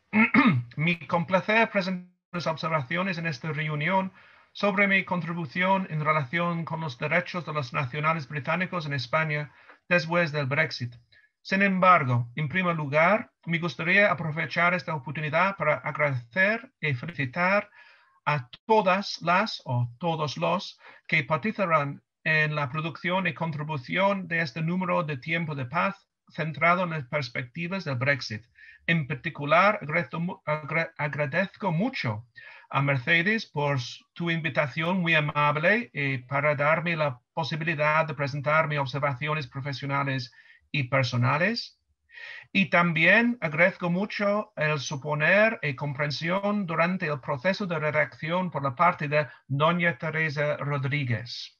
Mi complacer presentar las observaciones en esta reunión sobre mi contribución en relación con los derechos de los nacionales británicos en España después del Brexit. Sin embargo, en primer lugar, me gustaría aprovechar esta oportunidad para agradecer y felicitar a todas las o todos los que participarán en la producción y contribución de este número de Tiempo de Paz centrado en las perspectivas del Brexit. En particular, agradezco mucho a Mercedes por tu invitación muy amable y para darme la posibilidad de presentar mis observaciones profesionales y personales. Y también agradezco mucho el suponer y comprensión durante el proceso de redacción por la parte de doña Teresa Rodríguez.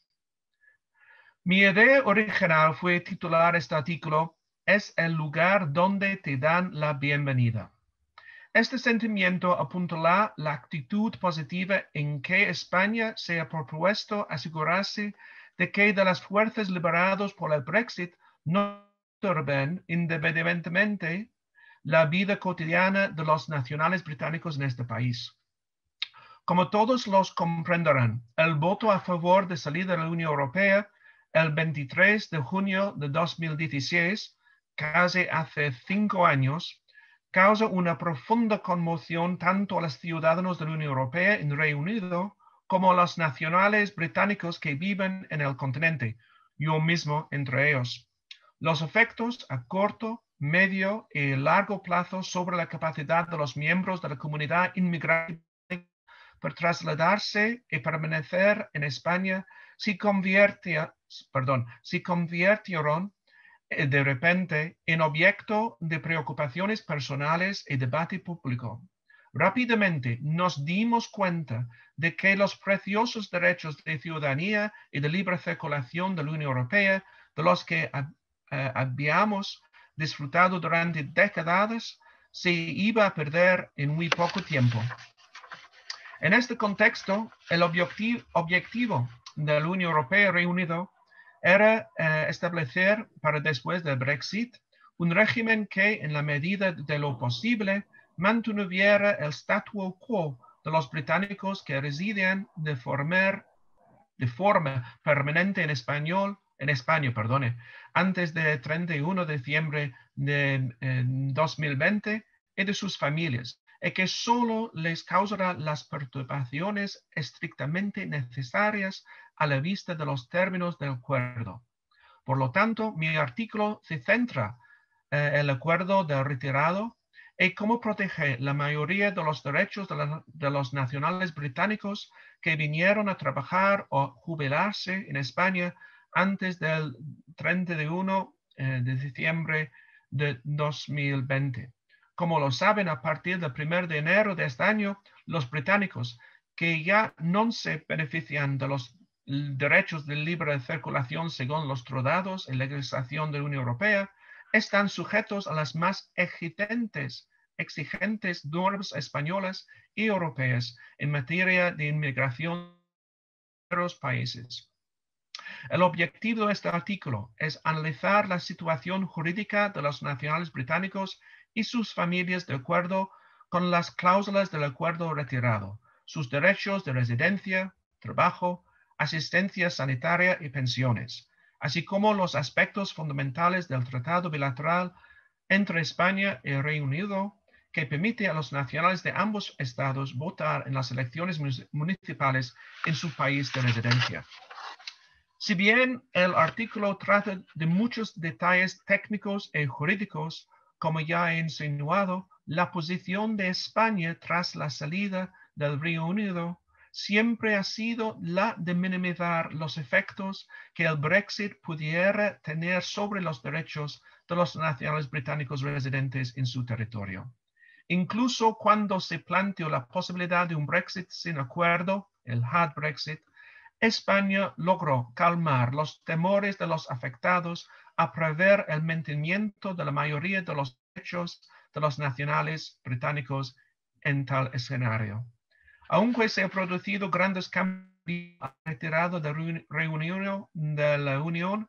Mi idea original fue titular este artículo "Es el lugar donde te dan la bienvenida". Este sentimiento apuntala la actitud positiva en que España se ha propuesto asegurarse de que de las fuerzas liberadas por el Brexit no perturben independientemente la vida cotidiana de los nacionales británicos en este país. Como todos los comprenderán, el voto a favor de salir de la Unión Europea el veintitrés de junio de dos mil dieciséis, casi hace cinco años, causa una profunda conmoción tanto a los ciudadanos de la Unión Europea en Reino Unido como a los nacionales británicos que viven en el continente, yo mismo entre ellos. Los efectos a corto, medio y largo plazo sobre la capacidad de los miembros de la comunidad inmigrante para trasladarse y permanecer en España se convirtieron, perdón, se convirtieron de repente en objeto de preocupaciones personales y debate público. Rápidamente nos dimos cuenta de que los preciosos derechos de ciudadanía y de libre circulación de la Unión Europea, de los que uh, habíamos disfrutado durante décadas, se iba a perder en muy poco tiempo. En este contexto, el objetivo, objetivo de la Unión Europea y Reino Unido era eh, establecer para después del Brexit un régimen que, en la medida de lo posible, mantuviera el statu quo de los británicos que residían de forma, de forma permanente en, español, en España perdone, antes del treinta y uno de diciembre de eh, dos mil veinte y de sus familias, y que solo les causará las perturbaciones estrictamente necesarias a la vista de los términos del acuerdo. Por lo tanto, mi artículo se centra en eh, el acuerdo de retirado y cómo protege la mayoría de los derechos de, la, de los nacionales británicos que vinieron a trabajar o jubilarse en España antes del treinta y uno de diciembre de dos mil veinte. Como lo saben, a partir del primero de enero de este año, los británicos que ya no se benefician de los derechos de libre circulación según los tratados y legislación de la Unión Europea, están sujetos a las más exigentes, exigentes normas españolas y europeas en materia de inmigración de los países. El objetivo de este artículo es analizar la situación jurídica de los nacionales británicos y sus familias de acuerdo con las cláusulas del acuerdo retirado, sus derechos de residencia, trabajo, asistencia sanitaria y pensiones, así como los aspectos fundamentales del tratado bilateral entre España y el Reino Unido, que permite a los nacionales de ambos estados votar en las elecciones municipales en su país de residencia. Si bien el artículo trata de muchos detalles técnicos y jurídicos, como ya he insinuado, la posición de España tras la salida del Reino Unido siempre ha sido la de minimizar los efectos que el Brexit pudiera tener sobre los derechos de los nacionales británicos residentes en su territorio. Incluso cuando se planteó la posibilidad de un Brexit sin acuerdo, el hard Brexit, España logró calmar los temores de los afectados a prever el mantenimiento de la mayoría de los derechos de los nacionales británicos en tal escenario. Aunque se han producido grandes cambios retirado del Reino Unido de la Unión,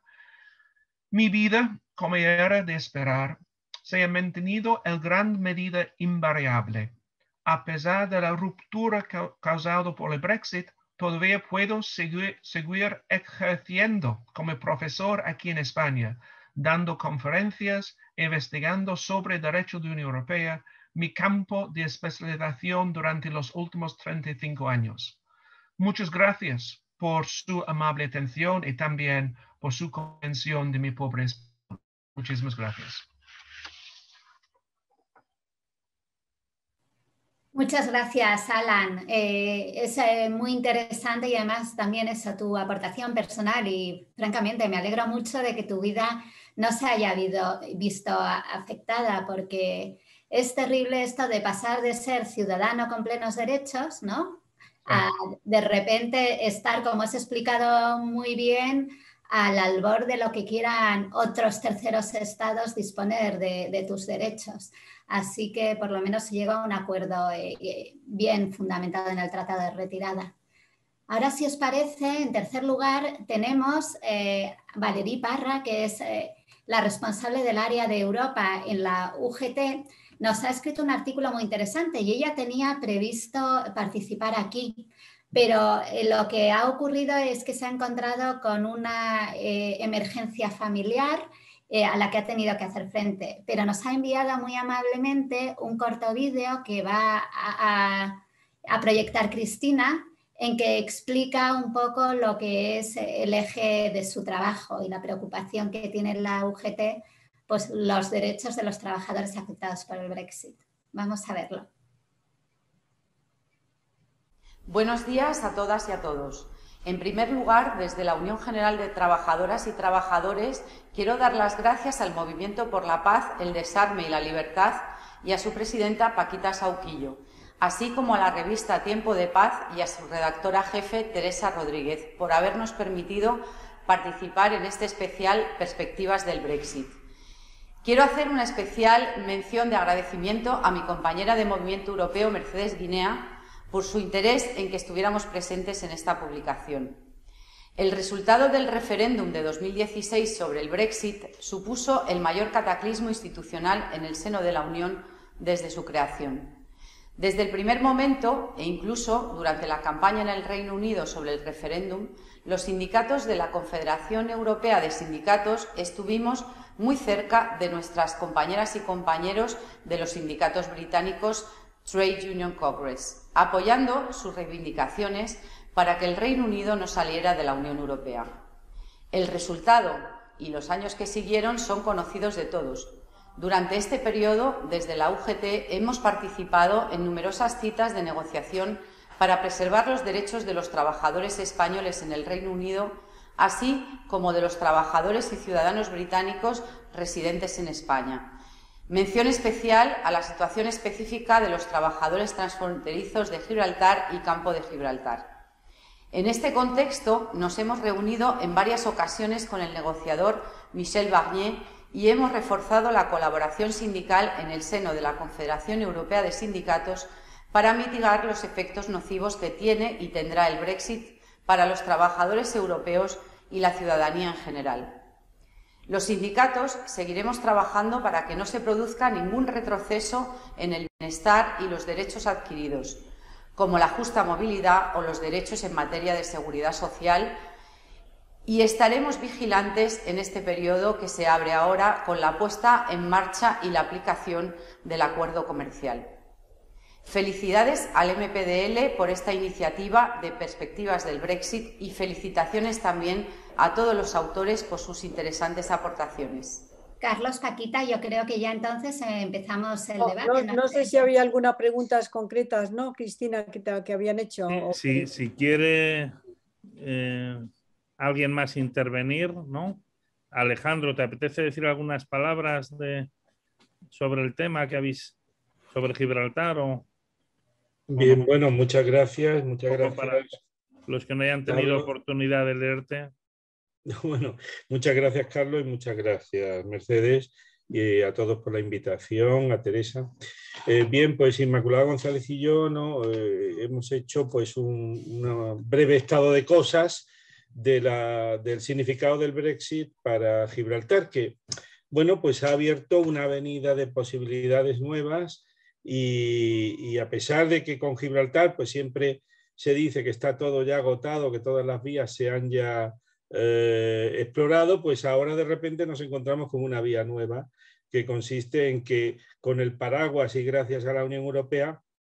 mi vida, como era de esperar, se ha mantenido en gran medida invariable. A pesar de la ruptura causada por el Brexit, todavía puedo seguir, seguir ejerciendo como profesor aquí en España, dando conferencias, investigando sobre derecho de la Unión Europea, mi campo de especialización durante los últimos treinta y cinco años. Muchas gracias por su amable atención y también por su comprensión de mi pobre español. Muchísimas gracias. Muchas gracias, Alan. Eh, es eh, muy interesante y además también esa tu aportación personal y francamente me alegro mucho de que tu vida no se haya habido, visto afectada, porque es terrible esto de pasar de ser ciudadano con plenos derechos, ¿no? A de repente estar, como has explicado muy bien, al albor de lo que quieran otros terceros estados disponer de, de tus derechos. Así que por lo menos se llega a un acuerdo eh, bien fundamentado en el Tratado de Retirada. Ahora, si os parece, en tercer lugar tenemos eh, Valerie Parra, que es eh, la responsable del área de Europa en la U G T. Nos ha escrito un artículo muy interesante y ella tenía previsto participar aquí. Pero eh, lo que ha ocurrido es que se ha encontrado con una eh, emergencia familiar eh, a la que ha tenido que hacer frente. Pero nos ha enviado muy amablemente un corto vídeo que va a, a, a proyectar Cristina, en que explica un poco lo que es el eje de su trabajo y la preocupación que tiene la U G T, pues los derechos de los trabajadores afectados por el Brexit. Vamos a verlo. Buenos días a todas y a todos. En primer lugar, desde la Unión General de Trabajadoras y Trabajadores, quiero dar las gracias al Movimiento por la Paz, el Desarme y la Libertad y a su presidenta Paquita Sauquillo, así como a la revista Tiempo de Paz y a su redactora jefe Teresa Rodríguez, por habernos permitido participar en este especial Perspectivas del Brexit. Quiero hacer una especial mención de agradecimiento a mi compañera de Movimiento Europeo, Mercedes Guinea, por su interés en que estuviéramos presentes en esta publicación. El resultado del referéndum de dos mil dieciséis sobre el Brexit supuso el mayor cataclismo institucional en el seno de la Unión desde su creación. Desde el primer momento, e incluso durante la campaña en el Reino Unido sobre el referéndum, los sindicatos de la Confederación Europea de Sindicatos estuvimos muy cerca de nuestras compañeras y compañeros de los sindicatos británicos Trade Union Congress, apoyando sus reivindicaciones para que el Reino Unido no saliera de la Unión Europea. El resultado y los años que siguieron son conocidos de todos. Durante este periodo, desde la U G T, hemos participado en numerosas citas de negociación para preservar los derechos de los trabajadores españoles en el Reino Unido, así como de los trabajadores y ciudadanos británicos residentes en España. Mención especial a la situación específica de los trabajadores transfronterizos de Gibraltar y Campo de Gibraltar. En este contexto, nos hemos reunido en varias ocasiones con el negociador Michel Barnier y hemos reforzado la colaboración sindical en el seno de la Confederación Europea de Sindicatos para mitigar los efectos nocivos que tiene y tendrá el Brexit para los trabajadores europeos y la ciudadanía en general. Los sindicatos seguiremos trabajando para que no se produzca ningún retroceso en el bienestar y los derechos adquiridos, como la justa movilidad o los derechos en materia de seguridad social, y estaremos vigilantes en este periodo que se abre ahora con la puesta en marcha y la aplicación del acuerdo comercial. Felicidades al M P D L por esta iniciativa de perspectivas del Brexit y felicitaciones también a todos los autores por sus interesantes aportaciones. Carlos, Paquita, yo creo que ya entonces eh, empezamos el no, debate. No, no sé si había algunas preguntas concretas, ¿no, Cristina, que, te, que habían hecho? Sí, sí, si quiere eh, alguien más intervenir, ¿no? Alejandro, ¿te apetece decir algunas palabras de, sobre el tema que habéis, sobre Gibraltar? O, Bien, o no? Bueno, muchas gracias, muchas gracias. Para los que no hayan tenido Carlos. oportunidad de leerte. Bueno, muchas gracias, Carlos, y muchas gracias, Mercedes, y a todos por la invitación, a Teresa. Eh, bien, pues Inmaculada González y yo ¿no? eh, hemos hecho pues un, un breve estado de cosas de la, del significado del Brexit para Gibraltar, que bueno, pues ha abierto una avenida de posibilidades nuevas y, y a pesar de que con Gibraltar pues siempre se dice que está todo ya agotado, que todas las vías se han ya Eh, explorado, pues ahora de repente nos encontramos con una vía nueva que consiste en que con el paraguas y gracias a la Unión Europea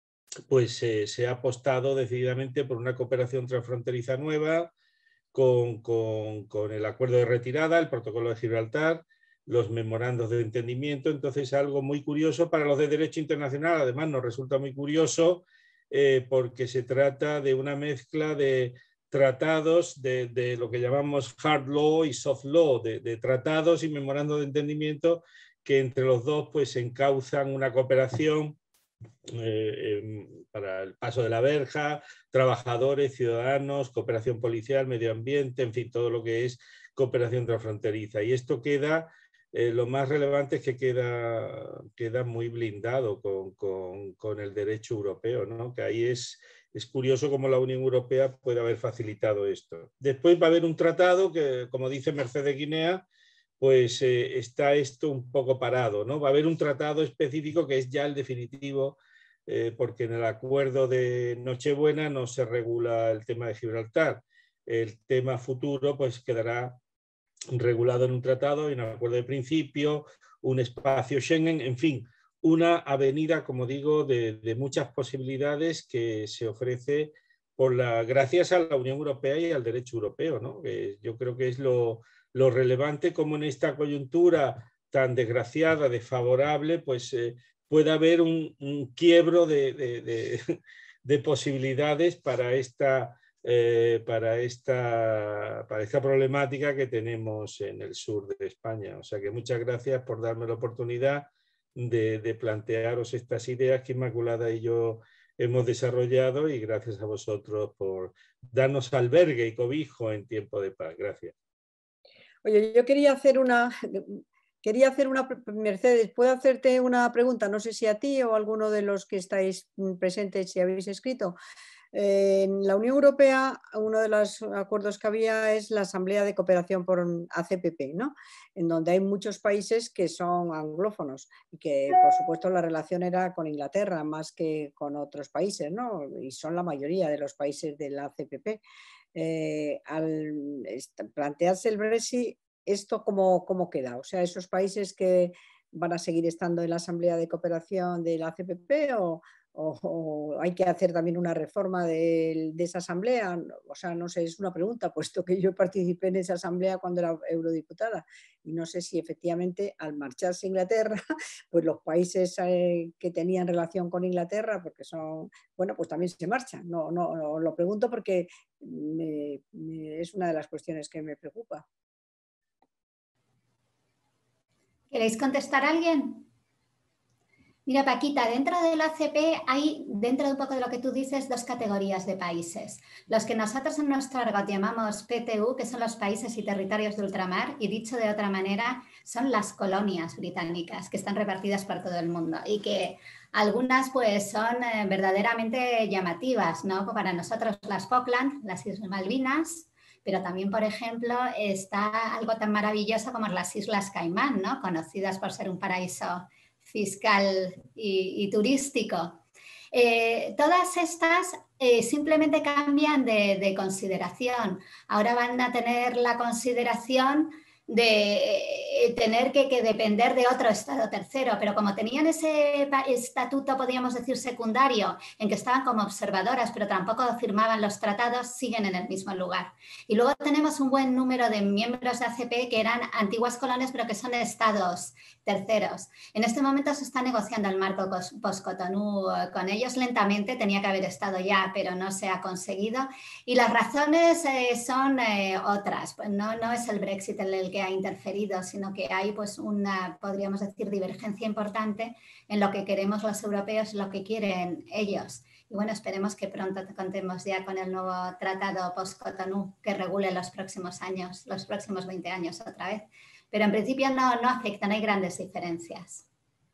pues eh, se ha apostado decididamente por una cooperación transfronteriza nueva con, con, con el acuerdo de retirada, el protocolo de Gibraltar, los memorandos de entendimiento. Entonces algo muy curioso para los de derecho internacional, además nos resulta muy curioso eh, porque se trata de una mezcla de tratados de, de lo que llamamos hard law y soft law, de, de tratados y memorandos de entendimiento que entre los dos pues encauzan una cooperación eh, eh, para el paso de la verja, trabajadores, ciudadanos, cooperación policial, medio ambiente, en fin, todo lo que es cooperación transfronteriza. Y esto queda, eh, lo más relevante es que queda, queda muy blindado con, con, con el derecho europeo, ¿no? Que ahí es... Es curioso cómo la Unión Europea puede haber facilitado esto. Después va a haber un tratado que, como dice Mercedes Guinea, pues eh, está esto un poco parado, ¿no? Va a haber un tratado específico que es ya el definitivo, eh, porque en el acuerdo de Nochebuena no se regula el tema de Gibraltar. El tema futuro pues quedará regulado en un tratado y un acuerdo de principio, un espacio Schengen, en fin, una avenida, como digo, de, de muchas posibilidades que se ofrece por la, gracias a la Unión Europea y al derecho europeo, ¿no? Que yo creo que es lo, lo relevante como en esta coyuntura tan desgraciada, desfavorable, pues eh, puede haber un, un quiebro de, de, de, de posibilidades para esta, eh, para, esta, para esta problemática que tenemos en el sur de España. O sea que muchas gracias por darme la oportunidad De, de plantearos estas ideas que Inmaculada y yo hemos desarrollado y gracias a vosotros por darnos albergue y cobijo en tiempo de paz. Gracias. Oye, yo quería hacer una, quería hacer una, Mercedes, ¿puedo hacerte una pregunta? No sé si a ti o a alguno de los que estáis presentes si habéis escrito. En la Unión Europea, uno de los acuerdos que había es la Asamblea de Cooperación por A C P P, ¿no? En donde hay muchos países que son anglófonos y que, por supuesto, la relación era con Inglaterra más que con otros países, ¿no? Y son la mayoría de los países de la A C P P. Eh, al plantearse el Brexit, ¿esto cómo, cómo queda? O sea, esos países que van a seguir estando en la Asamblea de Cooperación de la A C P P o, o, o hay que hacer también una reforma de, de esa asamblea. O sea, no sé, es una pregunta, puesto que yo participé en esa asamblea cuando era eurodiputada y no sé si efectivamente al marcharse Inglaterra, pues los países eh, que tenían relación con Inglaterra, porque son, bueno, pues también se marchan. No, no, no lo pregunto porque me, me, es una de las cuestiones que me preocupa. ¿Queréis contestar a alguien? Mira, Paquita, dentro del A C P hay, dentro de un poco de lo que tú dices, dos categorías de países. Los que nosotros en nuestro argot llamamos P T U, que son los países y territorios de ultramar, y dicho de otra manera, son las colonias británicas que están repartidas por todo el mundo y que algunas pues son eh, verdaderamente llamativas, ¿no? Para nosotros las Falkland, las Islas Malvinas, pero también, por ejemplo, está algo tan maravilloso como las Islas Caimán, ¿no? Conocidas por ser un paraíso fiscal y, y turístico. Eh, todas estas eh, simplemente cambian de, de consideración. Ahora van a tener la consideración de eh, tener que, que depender de otro estado tercero, pero como tenían ese estatuto, podríamos decir, secundario, en que estaban como observadoras, pero tampoco firmaban los tratados, siguen en el mismo lugar. Y luego tenemos un buen número de miembros de A C P que eran antiguas colonias, pero que son estados terceros. En este momento se está negociando el marco post-Cotonú con ellos lentamente, tenía que haber estado ya, pero no se ha conseguido. Y las razones eh, son eh, otras, pues no, no es el Brexit el, el que ha interferido, sino que hay pues una, podríamos decir, divergencia importante en lo que queremos los europeos y lo que quieren ellos. Y bueno, esperemos que pronto contemos ya con el nuevo tratado post-Cotonú que regule los próximos años, los próximos veinte años otra vez. Pero en principio no, no afecta, no hay grandes diferencias.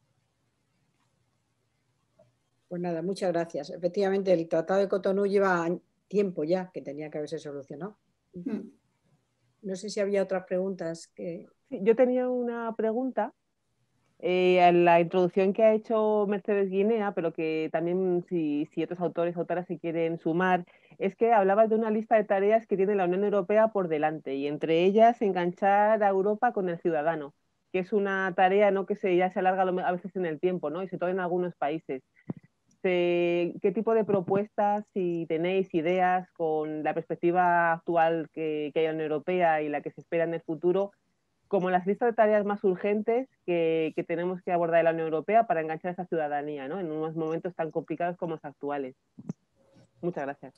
Pues nada, muchas gracias. Efectivamente, el Tratado de Cotonú lleva tiempo ya que tenía que haberse solucionado. Mm. No sé si había otras preguntas. Que... Sí, yo tenía una pregunta eh, a la introducción que ha hecho Mercedes Guinea, pero que también si, si otros autores o autoras se quieren sumar, es que hablabas de una lista de tareas que tiene la Unión Europea por delante y entre ellas enganchar a Europa con el ciudadano, que es una tarea ¿no? que se, ya se alarga a veces en el tiempo, ¿no? Y sobre todo en algunos países. ¿Qué tipo de propuestas, si tenéis ideas con la perspectiva actual que, que hay en la Unión Europea y la que se espera en el futuro, como las listas de tareas más urgentes que, que tenemos que abordar en la Unión Europea para enganchar a esa ciudadanía, ¿no? En unos momentos tan complicados como los actuales? Muchas gracias.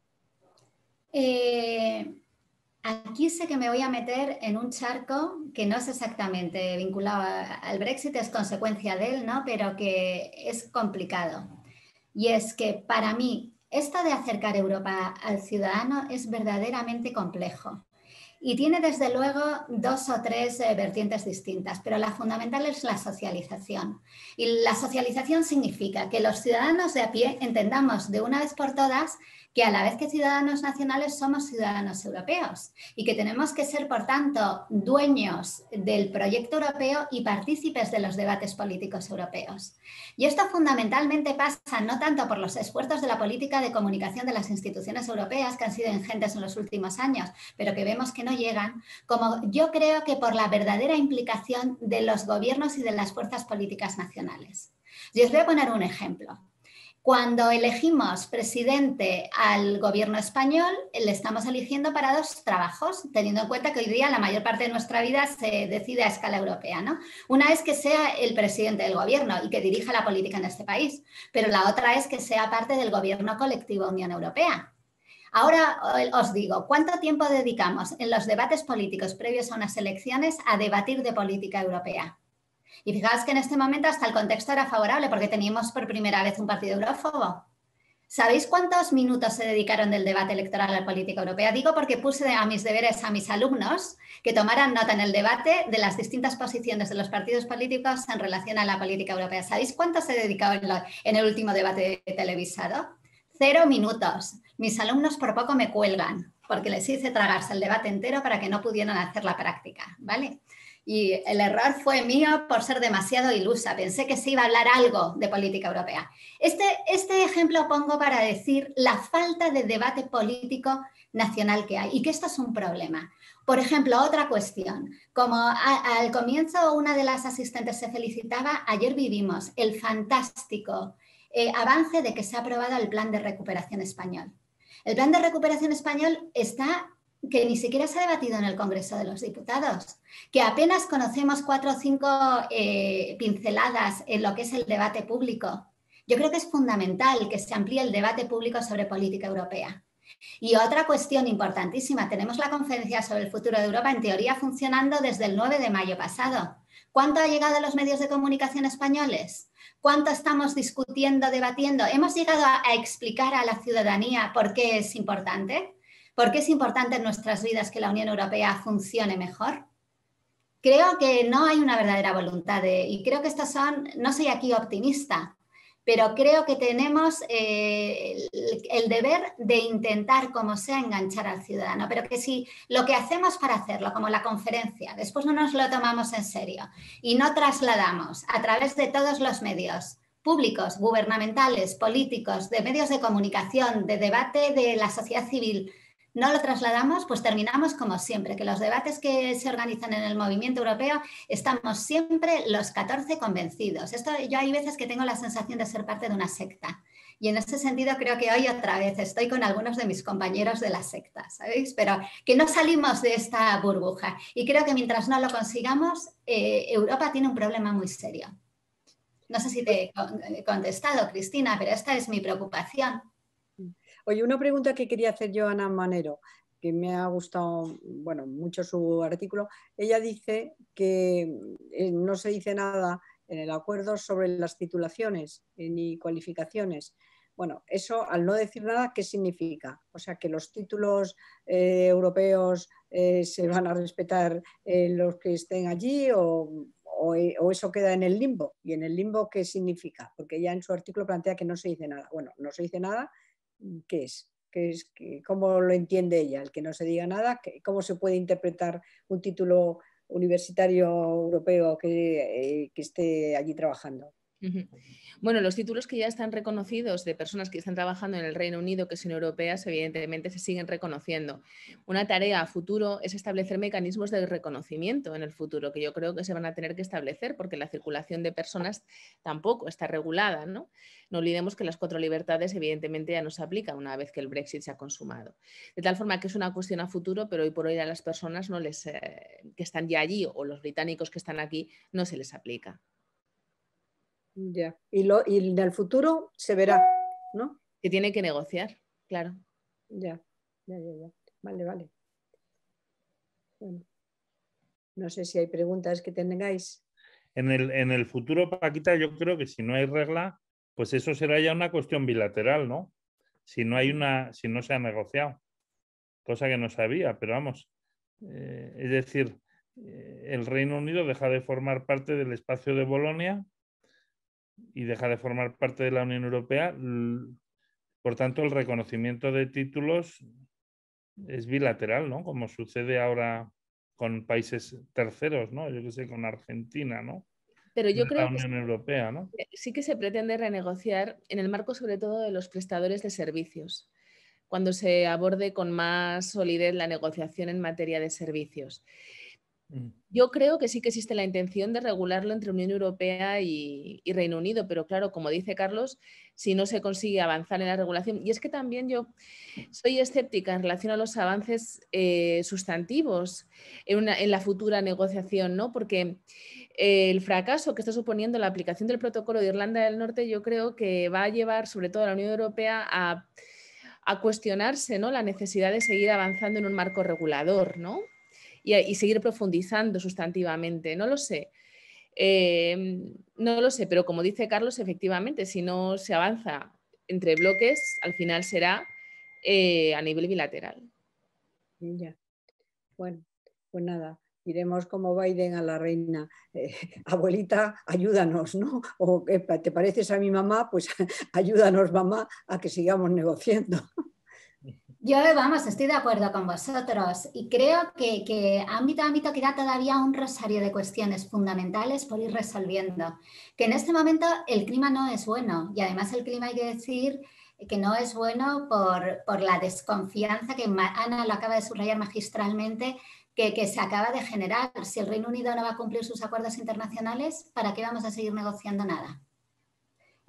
Eh, aquí sé que me voy a meter en un charco que no es exactamente vinculado a, al Brexit, es consecuencia de él, ¿no? Pero que es complicado. Y es que para mí esto de acercar Europa al ciudadano es verdaderamente complejo. Y tiene desde luego dos o tres eh, vertientes distintas, pero la fundamental es la socialización. Y la socialización significa que los ciudadanos de a pie entendamos de una vez por todas que a la vez que ciudadanos nacionales somos ciudadanos europeos y que tenemos que ser, por tanto, dueños del proyecto europeo y partícipes de los debates políticos europeos. Y esto fundamentalmente pasa no tanto por los esfuerzos de la política de comunicación de las instituciones europeas, que han sido ingentes en los últimos años, pero que vemos que no llegan, como yo creo que por la verdadera implicación de los gobiernos y de las fuerzas políticas nacionales. Y os voy a poner un ejemplo. Cuando elegimos presidente al gobierno español, le estamos eligiendo para dos trabajos, teniendo en cuenta que hoy día la mayor parte de nuestra vida se decide a escala europea, ¿no? Una es que sea el presidente del gobierno y que dirija la política en este país, pero la otra es que sea parte del gobierno colectivo Unión Europea. Ahora os digo, ¿cuánto tiempo dedicamos en los debates políticos previos a unas elecciones a debatir de política europea? Y fijaos que en este momento hasta el contexto era favorable porque teníamos por primera vez un partido eurófobo. ¿Sabéis cuántos minutos se dedicaron del debate electoral a la política europea? Digo porque puse a mis deberes a mis alumnos que tomaran nota en el debate de las distintas posiciones de los partidos políticos en relación a la política europea. ¿Sabéis cuánto se dedicó en, lo, en el último debate televisado? Cero minutos. Mis alumnos por poco me cuelgan porque les hice tragarse el debate entero para que no pudieran hacer la práctica, ¿vale? Y el error fue mío por ser demasiado ilusa. Pensé que se iba a hablar algo de política europea. Este, este ejemplo pongo para decir la falta de debate político nacional que hay y que esto es un problema. Por ejemplo, otra cuestión. Como a, al comienzo una de las asistentes se felicitaba, ayer vivimos el fantástico eh, avance de que se ha aprobado el Plan de Recuperación Español. El Plan de Recuperación Español está que ni siquiera se ha debatido en el Congreso de los Diputados, que apenas conocemos cuatro o cinco eh, pinceladas en lo que es el debate público. Yo creo que es fundamental que se amplíe el debate público sobre política europea. Y otra cuestión importantísima, tenemos la conferencia sobre el futuro de Europa en teoría funcionando desde el nueve de mayo pasado. ¿Cuánto ha llegado a los medios de comunicación españoles? ¿Cuánto estamos discutiendo, debatiendo? ¿Hemos llegado a, a explicar a la ciudadanía por qué es importante? ¿Por qué es importante en nuestras vidas que la Unión Europea funcione mejor? Creo que no hay una verdadera voluntad de, y creo que estas son, no soy aquí optimista, pero creo que tenemos eh, el, el deber de intentar, como sea, enganchar al ciudadano, pero que si lo que hacemos para hacerlo, como la conferencia, después no nos lo tomamos en serio y no trasladamos a través de todos los medios públicos, gubernamentales, políticos, de medios de comunicación, de debate de la sociedad civil, no lo trasladamos, pues terminamos como siempre, que los debates que se organizan en el movimiento europeo estamos siempre los catorce convencidos. Esto, yo hay veces que tengo la sensación de ser parte de una secta y en ese sentido creo que hoy otra vez estoy con algunos de mis compañeros de la secta, ¿sabéis? Pero que no salimos de esta burbuja y creo que mientras no lo consigamos, eh, Europa tiene un problema muy serio. No sé si te he contestado, Cristina, pero esta es mi preocupación. Oye, una pregunta que quería hacer yo a Ana Manero, que me ha gustado, bueno, mucho su artículo. Ella dice que no se dice nada en el acuerdo sobre las titulaciones ni cualificaciones. Bueno, eso al no decir nada, ¿qué significa? O sea, que los títulos eh, europeos eh, se van a respetar eh, los que estén allí o, o, o eso queda en el limbo. ¿Y en el limbo qué significa? Porque ella en su artículo plantea que no se dice nada. Bueno, no se dice nada. ¿Qué es? ¿Qué es? ¿Cómo lo entiende ella? El que no se diga nada, ¿cómo se puede interpretar un título universitario europeo que, eh, que esté allí trabajando? Uh-huh. Bueno, los títulos que ya están reconocidos de personas que están trabajando en el Reino Unido, que son europeas, evidentemente se siguen reconociendo. Una tarea a futuro es establecer mecanismos de reconocimiento en el futuro, que yo creo que se van a tener que establecer porque la circulación de personas tampoco está regulada, ¿no? No olvidemos que las cuatro libertades evidentemente ya no se aplican una vez que el Brexit se ha consumado. De tal forma que es una cuestión a futuro, pero hoy por hoy a las personas no les, eh, que están ya allí o los británicos que están aquí no se les aplica. Ya. Y, lo, y en el futuro se verá, ¿no? Que tiene que negociar, claro. Ya, ya, ya, ya. Vale, vale. Bueno. No sé si hay preguntas que tengáis. En el, en el futuro, Paquita, yo creo que si no hay regla, pues eso será ya una cuestión bilateral, ¿no? Si no hay una, si no se ha negociado. Cosa que no sabía, pero vamos. Eh, es decir, eh, el Reino Unido deja de formar parte del espacio de Bolonia y deja de formar parte de la Unión Europea. Por tanto, el reconocimiento de títulos es bilateral, ¿no? Como sucede ahora con países terceros, ¿no? Yo que sé, con Argentina, ¿no? Pero yo creo la Unión que Europea, ¿no? Sí que se pretende renegociar en el marco sobre todo de los prestadores de servicios, cuando se aborde con más solidez la negociación en materia de servicios. Yo creo que sí que existe la intención de regularlo entre Unión Europea y, y Reino Unido, pero claro, como dice Carlos, si no se consigue avanzar en la regulación, y es que también yo soy escéptica en relación a los avances eh, sustantivos en, una, en la futura negociación, ¿no? Porque eh, el fracaso que está suponiendo la aplicación del protocolo de Irlanda del Norte, yo creo que va a llevar sobre todo a la Unión Europea a, a cuestionarse, ¿no?, la necesidad de seguir avanzando en un marco regulador, ¿no? Y, y seguir profundizando sustantivamente, no lo sé. Eh, no lo sé, pero como dice Carlos, efectivamente, si no se avanza entre bloques, al final será eh, a nivel bilateral. Ya. Bueno, pues nada, iremos como Biden a la reina, eh, abuelita, ayúdanos, ¿no? O eh, te pareces a mi mamá, pues ayúdanos, mamá, a que sigamos negociando. Yo, vamos, estoy de acuerdo con vosotros y creo que, que ámbito a ámbito queda todavía un rosario de cuestiones fundamentales por ir resolviendo. Que en este momento el clima no es bueno y además el clima hay que decir que no es bueno por, por la desconfianza que Ana lo acaba de subrayar magistralmente que, que se acaba de generar. Si el Reino Unido no va a cumplir sus acuerdos internacionales, ¿para qué vamos a seguir negociando nada?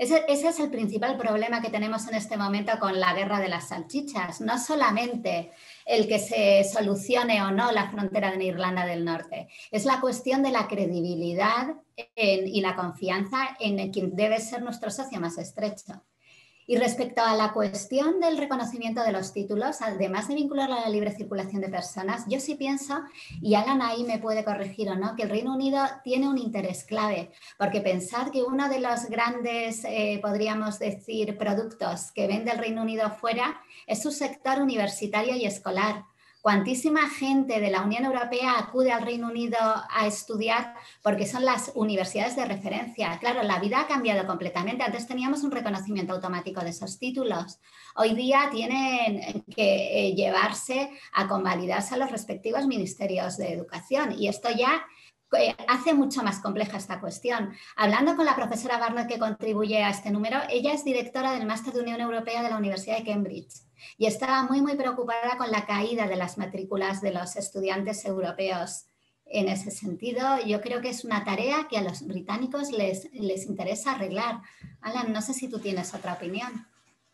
Ese, ese es el principal problema que tenemos en este momento con la guerra de las salchichas. No solamente el que se solucione o no la frontera de Irlanda del Norte, es la cuestión de la credibilidad en, y la confianza en quien debe ser nuestro socio más estrecho. Y respecto a la cuestión del reconocimiento de los títulos, además de vincularlo a la libre circulación de personas, yo sí pienso, y Alan ahí me puede corregir o no, que el Reino Unido tiene un interés clave, porque pensar que uno de los grandes, eh, podríamos decir, productos que vende el Reino Unido fuera es su sector universitario y escolar. Cuantísima gente de la Unión Europea acude al Reino Unido a estudiar porque son las universidades de referencia. Claro, la vida ha cambiado completamente. Antes teníamos un reconocimiento automático de esos títulos. Hoy día tienen que llevarse a convalidarse a los respectivos ministerios de educación y esto ya hace mucho más compleja esta cuestión. Hablando con la profesora Barnett que contribuye a este número, ella es directora del Máster de Unión Europea de la Universidad de Cambridge y estaba muy, muy preocupada con la caída de las matrículas de los estudiantes europeos. En ese sentido, yo creo que es una tarea que a los británicos les, les interesa arreglar. Alan, no sé si tú tienes otra opinión.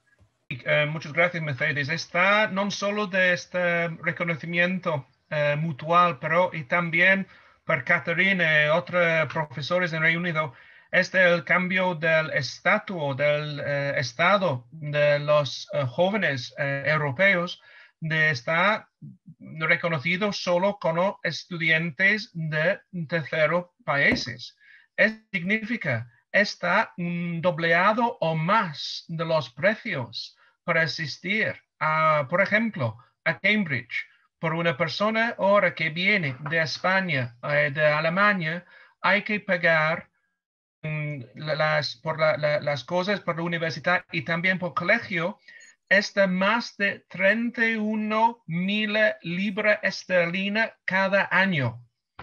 Uh, muchas gracias, Mercedes. Está no solo de este reconocimiento uh, mutual, pero y también por Catherine y otros profesores en Reino Unido, es el cambio del estatus, del uh, estado de los uh, jóvenes uh, europeos, de estar reconocidos solo como estudiantes de terceros países. Esto significa está un dobleado o más de los precios para asistir, a, por ejemplo, a Cambridge. Por una persona ahora que viene de España, eh, de Alemania, hay que pagar um, las, por la, la, las cosas por la universidad y también por colegio, es de más de treinta y una mil libras esterlinas cada año.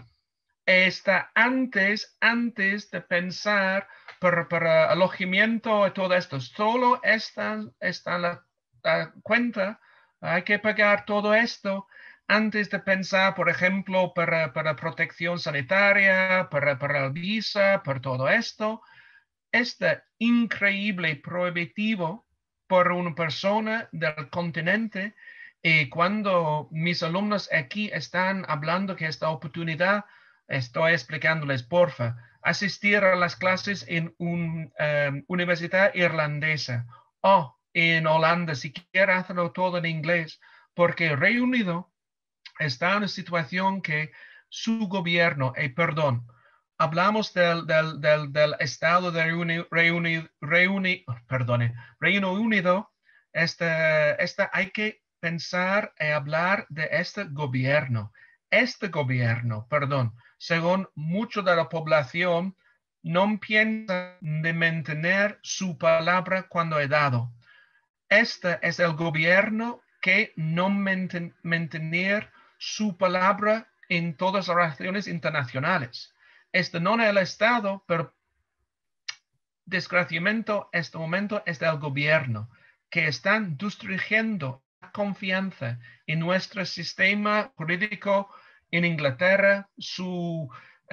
Está antes, antes de pensar para, para alojamiento y todo esto. Solo está, está la, la cuenta, hay que pagar todo esto antes de pensar, por ejemplo, para, para protección sanitaria, para, para el visa, por todo esto. Este increíble prohibitivo por una persona del continente. Y cuando mis alumnos aquí están hablando que esta oportunidad, estoy explicándoles, porfa, asistir a las clases en una um, universidad irlandesa o en Holanda, si quiere hacerlo todo en inglés, porque el Reino Unido está en una situación que su gobierno, eh, perdón, hablamos del, del, del, del estado de Reino, Reino, Reino, perdone, Reino Unido, este, este, hay que pensar y hablar de este gobierno. Este gobierno, perdón, según mucho de la población, no piensa de mantener su palabra cuando he dado. Este es el gobierno que no manten, mantener su palabra en todas las relaciones internacionales. Este no es el Estado, pero desgraciadamente este momento es del gobierno que están destruyendo la confianza en nuestro sistema jurídico en Inglaterra, su,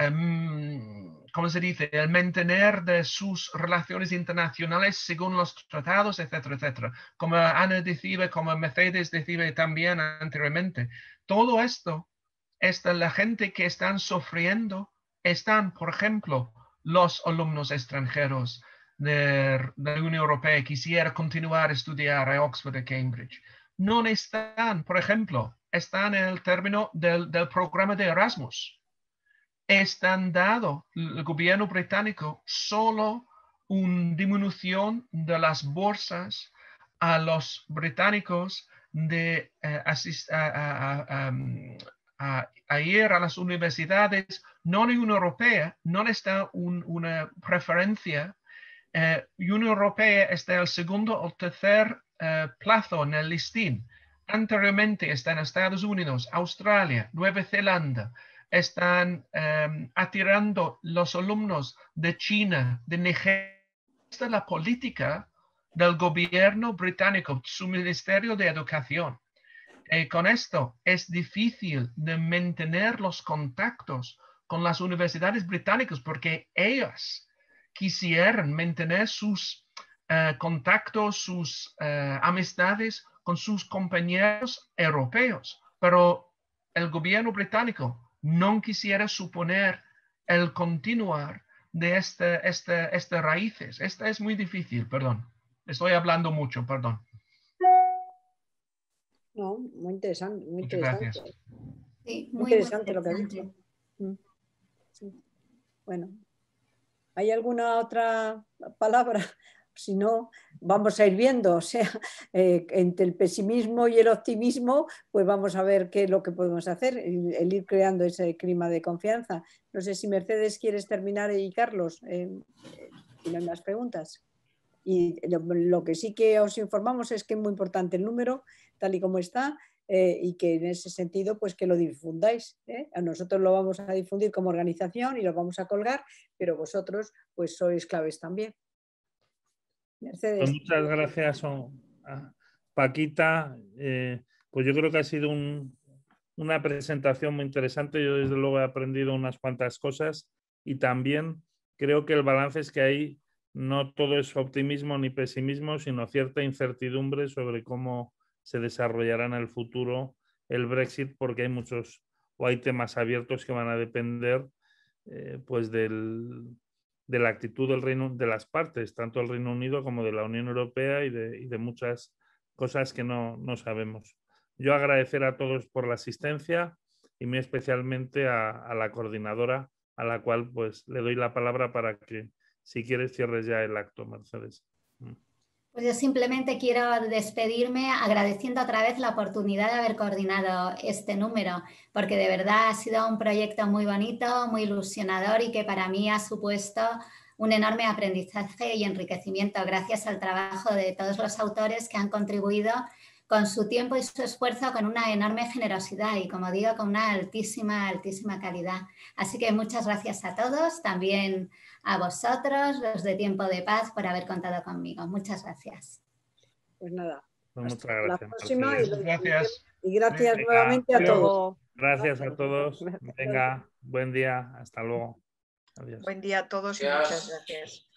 um, ¿cómo se dice?, el mantener de sus relaciones internacionales según los tratados, etcétera, etcétera. Como Ana decía, como Mercedes decía también anteriormente, todo esto es de la gente que están sufriendo, están, por ejemplo, los alumnos extranjeros de, de la Unión Europea que quisieran continuar a estudiar a Oxford y Cambridge. No están, por ejemplo, están en el término del, del programa de Erasmus. Están dado el gobierno británico solo una disminución de las bolsas a los británicos de eh, asist, a, a, a, a, a ir a las universidades no en la Unión Europea, no está un, una preferencia. Eh, Unión Europea está en el segundo o tercer eh, plazo en el listín. Anteriormente están Estados Unidos, Australia, Nueva Zelanda. Están um, atirando los alumnos de China, de Nigeria. Esta es la política del gobierno británico, su Ministerio de Educación. Eh, con esto es difícil de mantener los contactos con las universidades británicas porque ellas quisieran mantener sus eh, contactos, sus eh, amistades con sus compañeros europeos, pero el gobierno británico no quisiera suponer el continuar de este, este, este raíces. Esta es muy difícil, perdón. Estoy hablando mucho, perdón. No, muy interesante, muy Muchas interesante. gracias. Sí, Muy muy interesante muy lo que has interesante. dicho. Sí. Bueno, ¿hay alguna otra palabra? Si no, vamos a ir viendo. O sea, eh, entre el pesimismo y el optimismo, pues vamos a ver qué es lo que podemos hacer, el, el ir creando ese clima de confianza. No sé si Mercedes quieres terminar y Carlos, eh, eh, si no hay más preguntas. Y lo, lo que sí que os informamos es que es muy importante el número, tal y como está, eh, y que en ese sentido, pues que lo difundáis. ¿eh? A nosotros lo vamos a difundir como organización y lo vamos a colgar, pero vosotros, pues sois claves también. Mercedes. Pues muchas gracias a Paquita. Eh, pues yo creo que ha sido un, una presentación muy interesante. Yo desde luego he aprendido unas cuantas cosas y también creo que el balance es que ahí no todo es optimismo ni pesimismo, sino cierta incertidumbre sobre cómo se desarrollará en el futuro el Brexit, porque hay muchos o hay temas abiertos que van a depender eh, pues del, de la actitud del Reino, de las partes, tanto del Reino Unido como de la Unión Europea y de, y de muchas cosas que no, no sabemos. Yo agradecer a todos por la asistencia y muy especialmente a, a la coordinadora, a la cual pues le doy la palabra para que, si quieres, cierres ya el acto, Mercedes. Pues yo simplemente quiero despedirme agradeciendo otra vez la oportunidad de haber coordinado este número, porque de verdad ha sido un proyecto muy bonito, muy ilusionador y que para mí ha supuesto un enorme aprendizaje y enriquecimiento gracias al trabajo de todos los autores que han contribuido con su tiempo y su esfuerzo con una enorme generosidad y, como digo, con una altísima, altísima calidad. Así que muchas gracias a todos, también a vosotros, los de Tiempo de Paz, por haber contado conmigo. Muchas gracias. Pues nada, pues hasta muchas la gracias, próxima y, Gracias. y gracias Venga, nuevamente a adiós. todos. Gracias a todos. Venga, buen día. Hasta luego. Adiós. Buen día a todos y muchas gracias.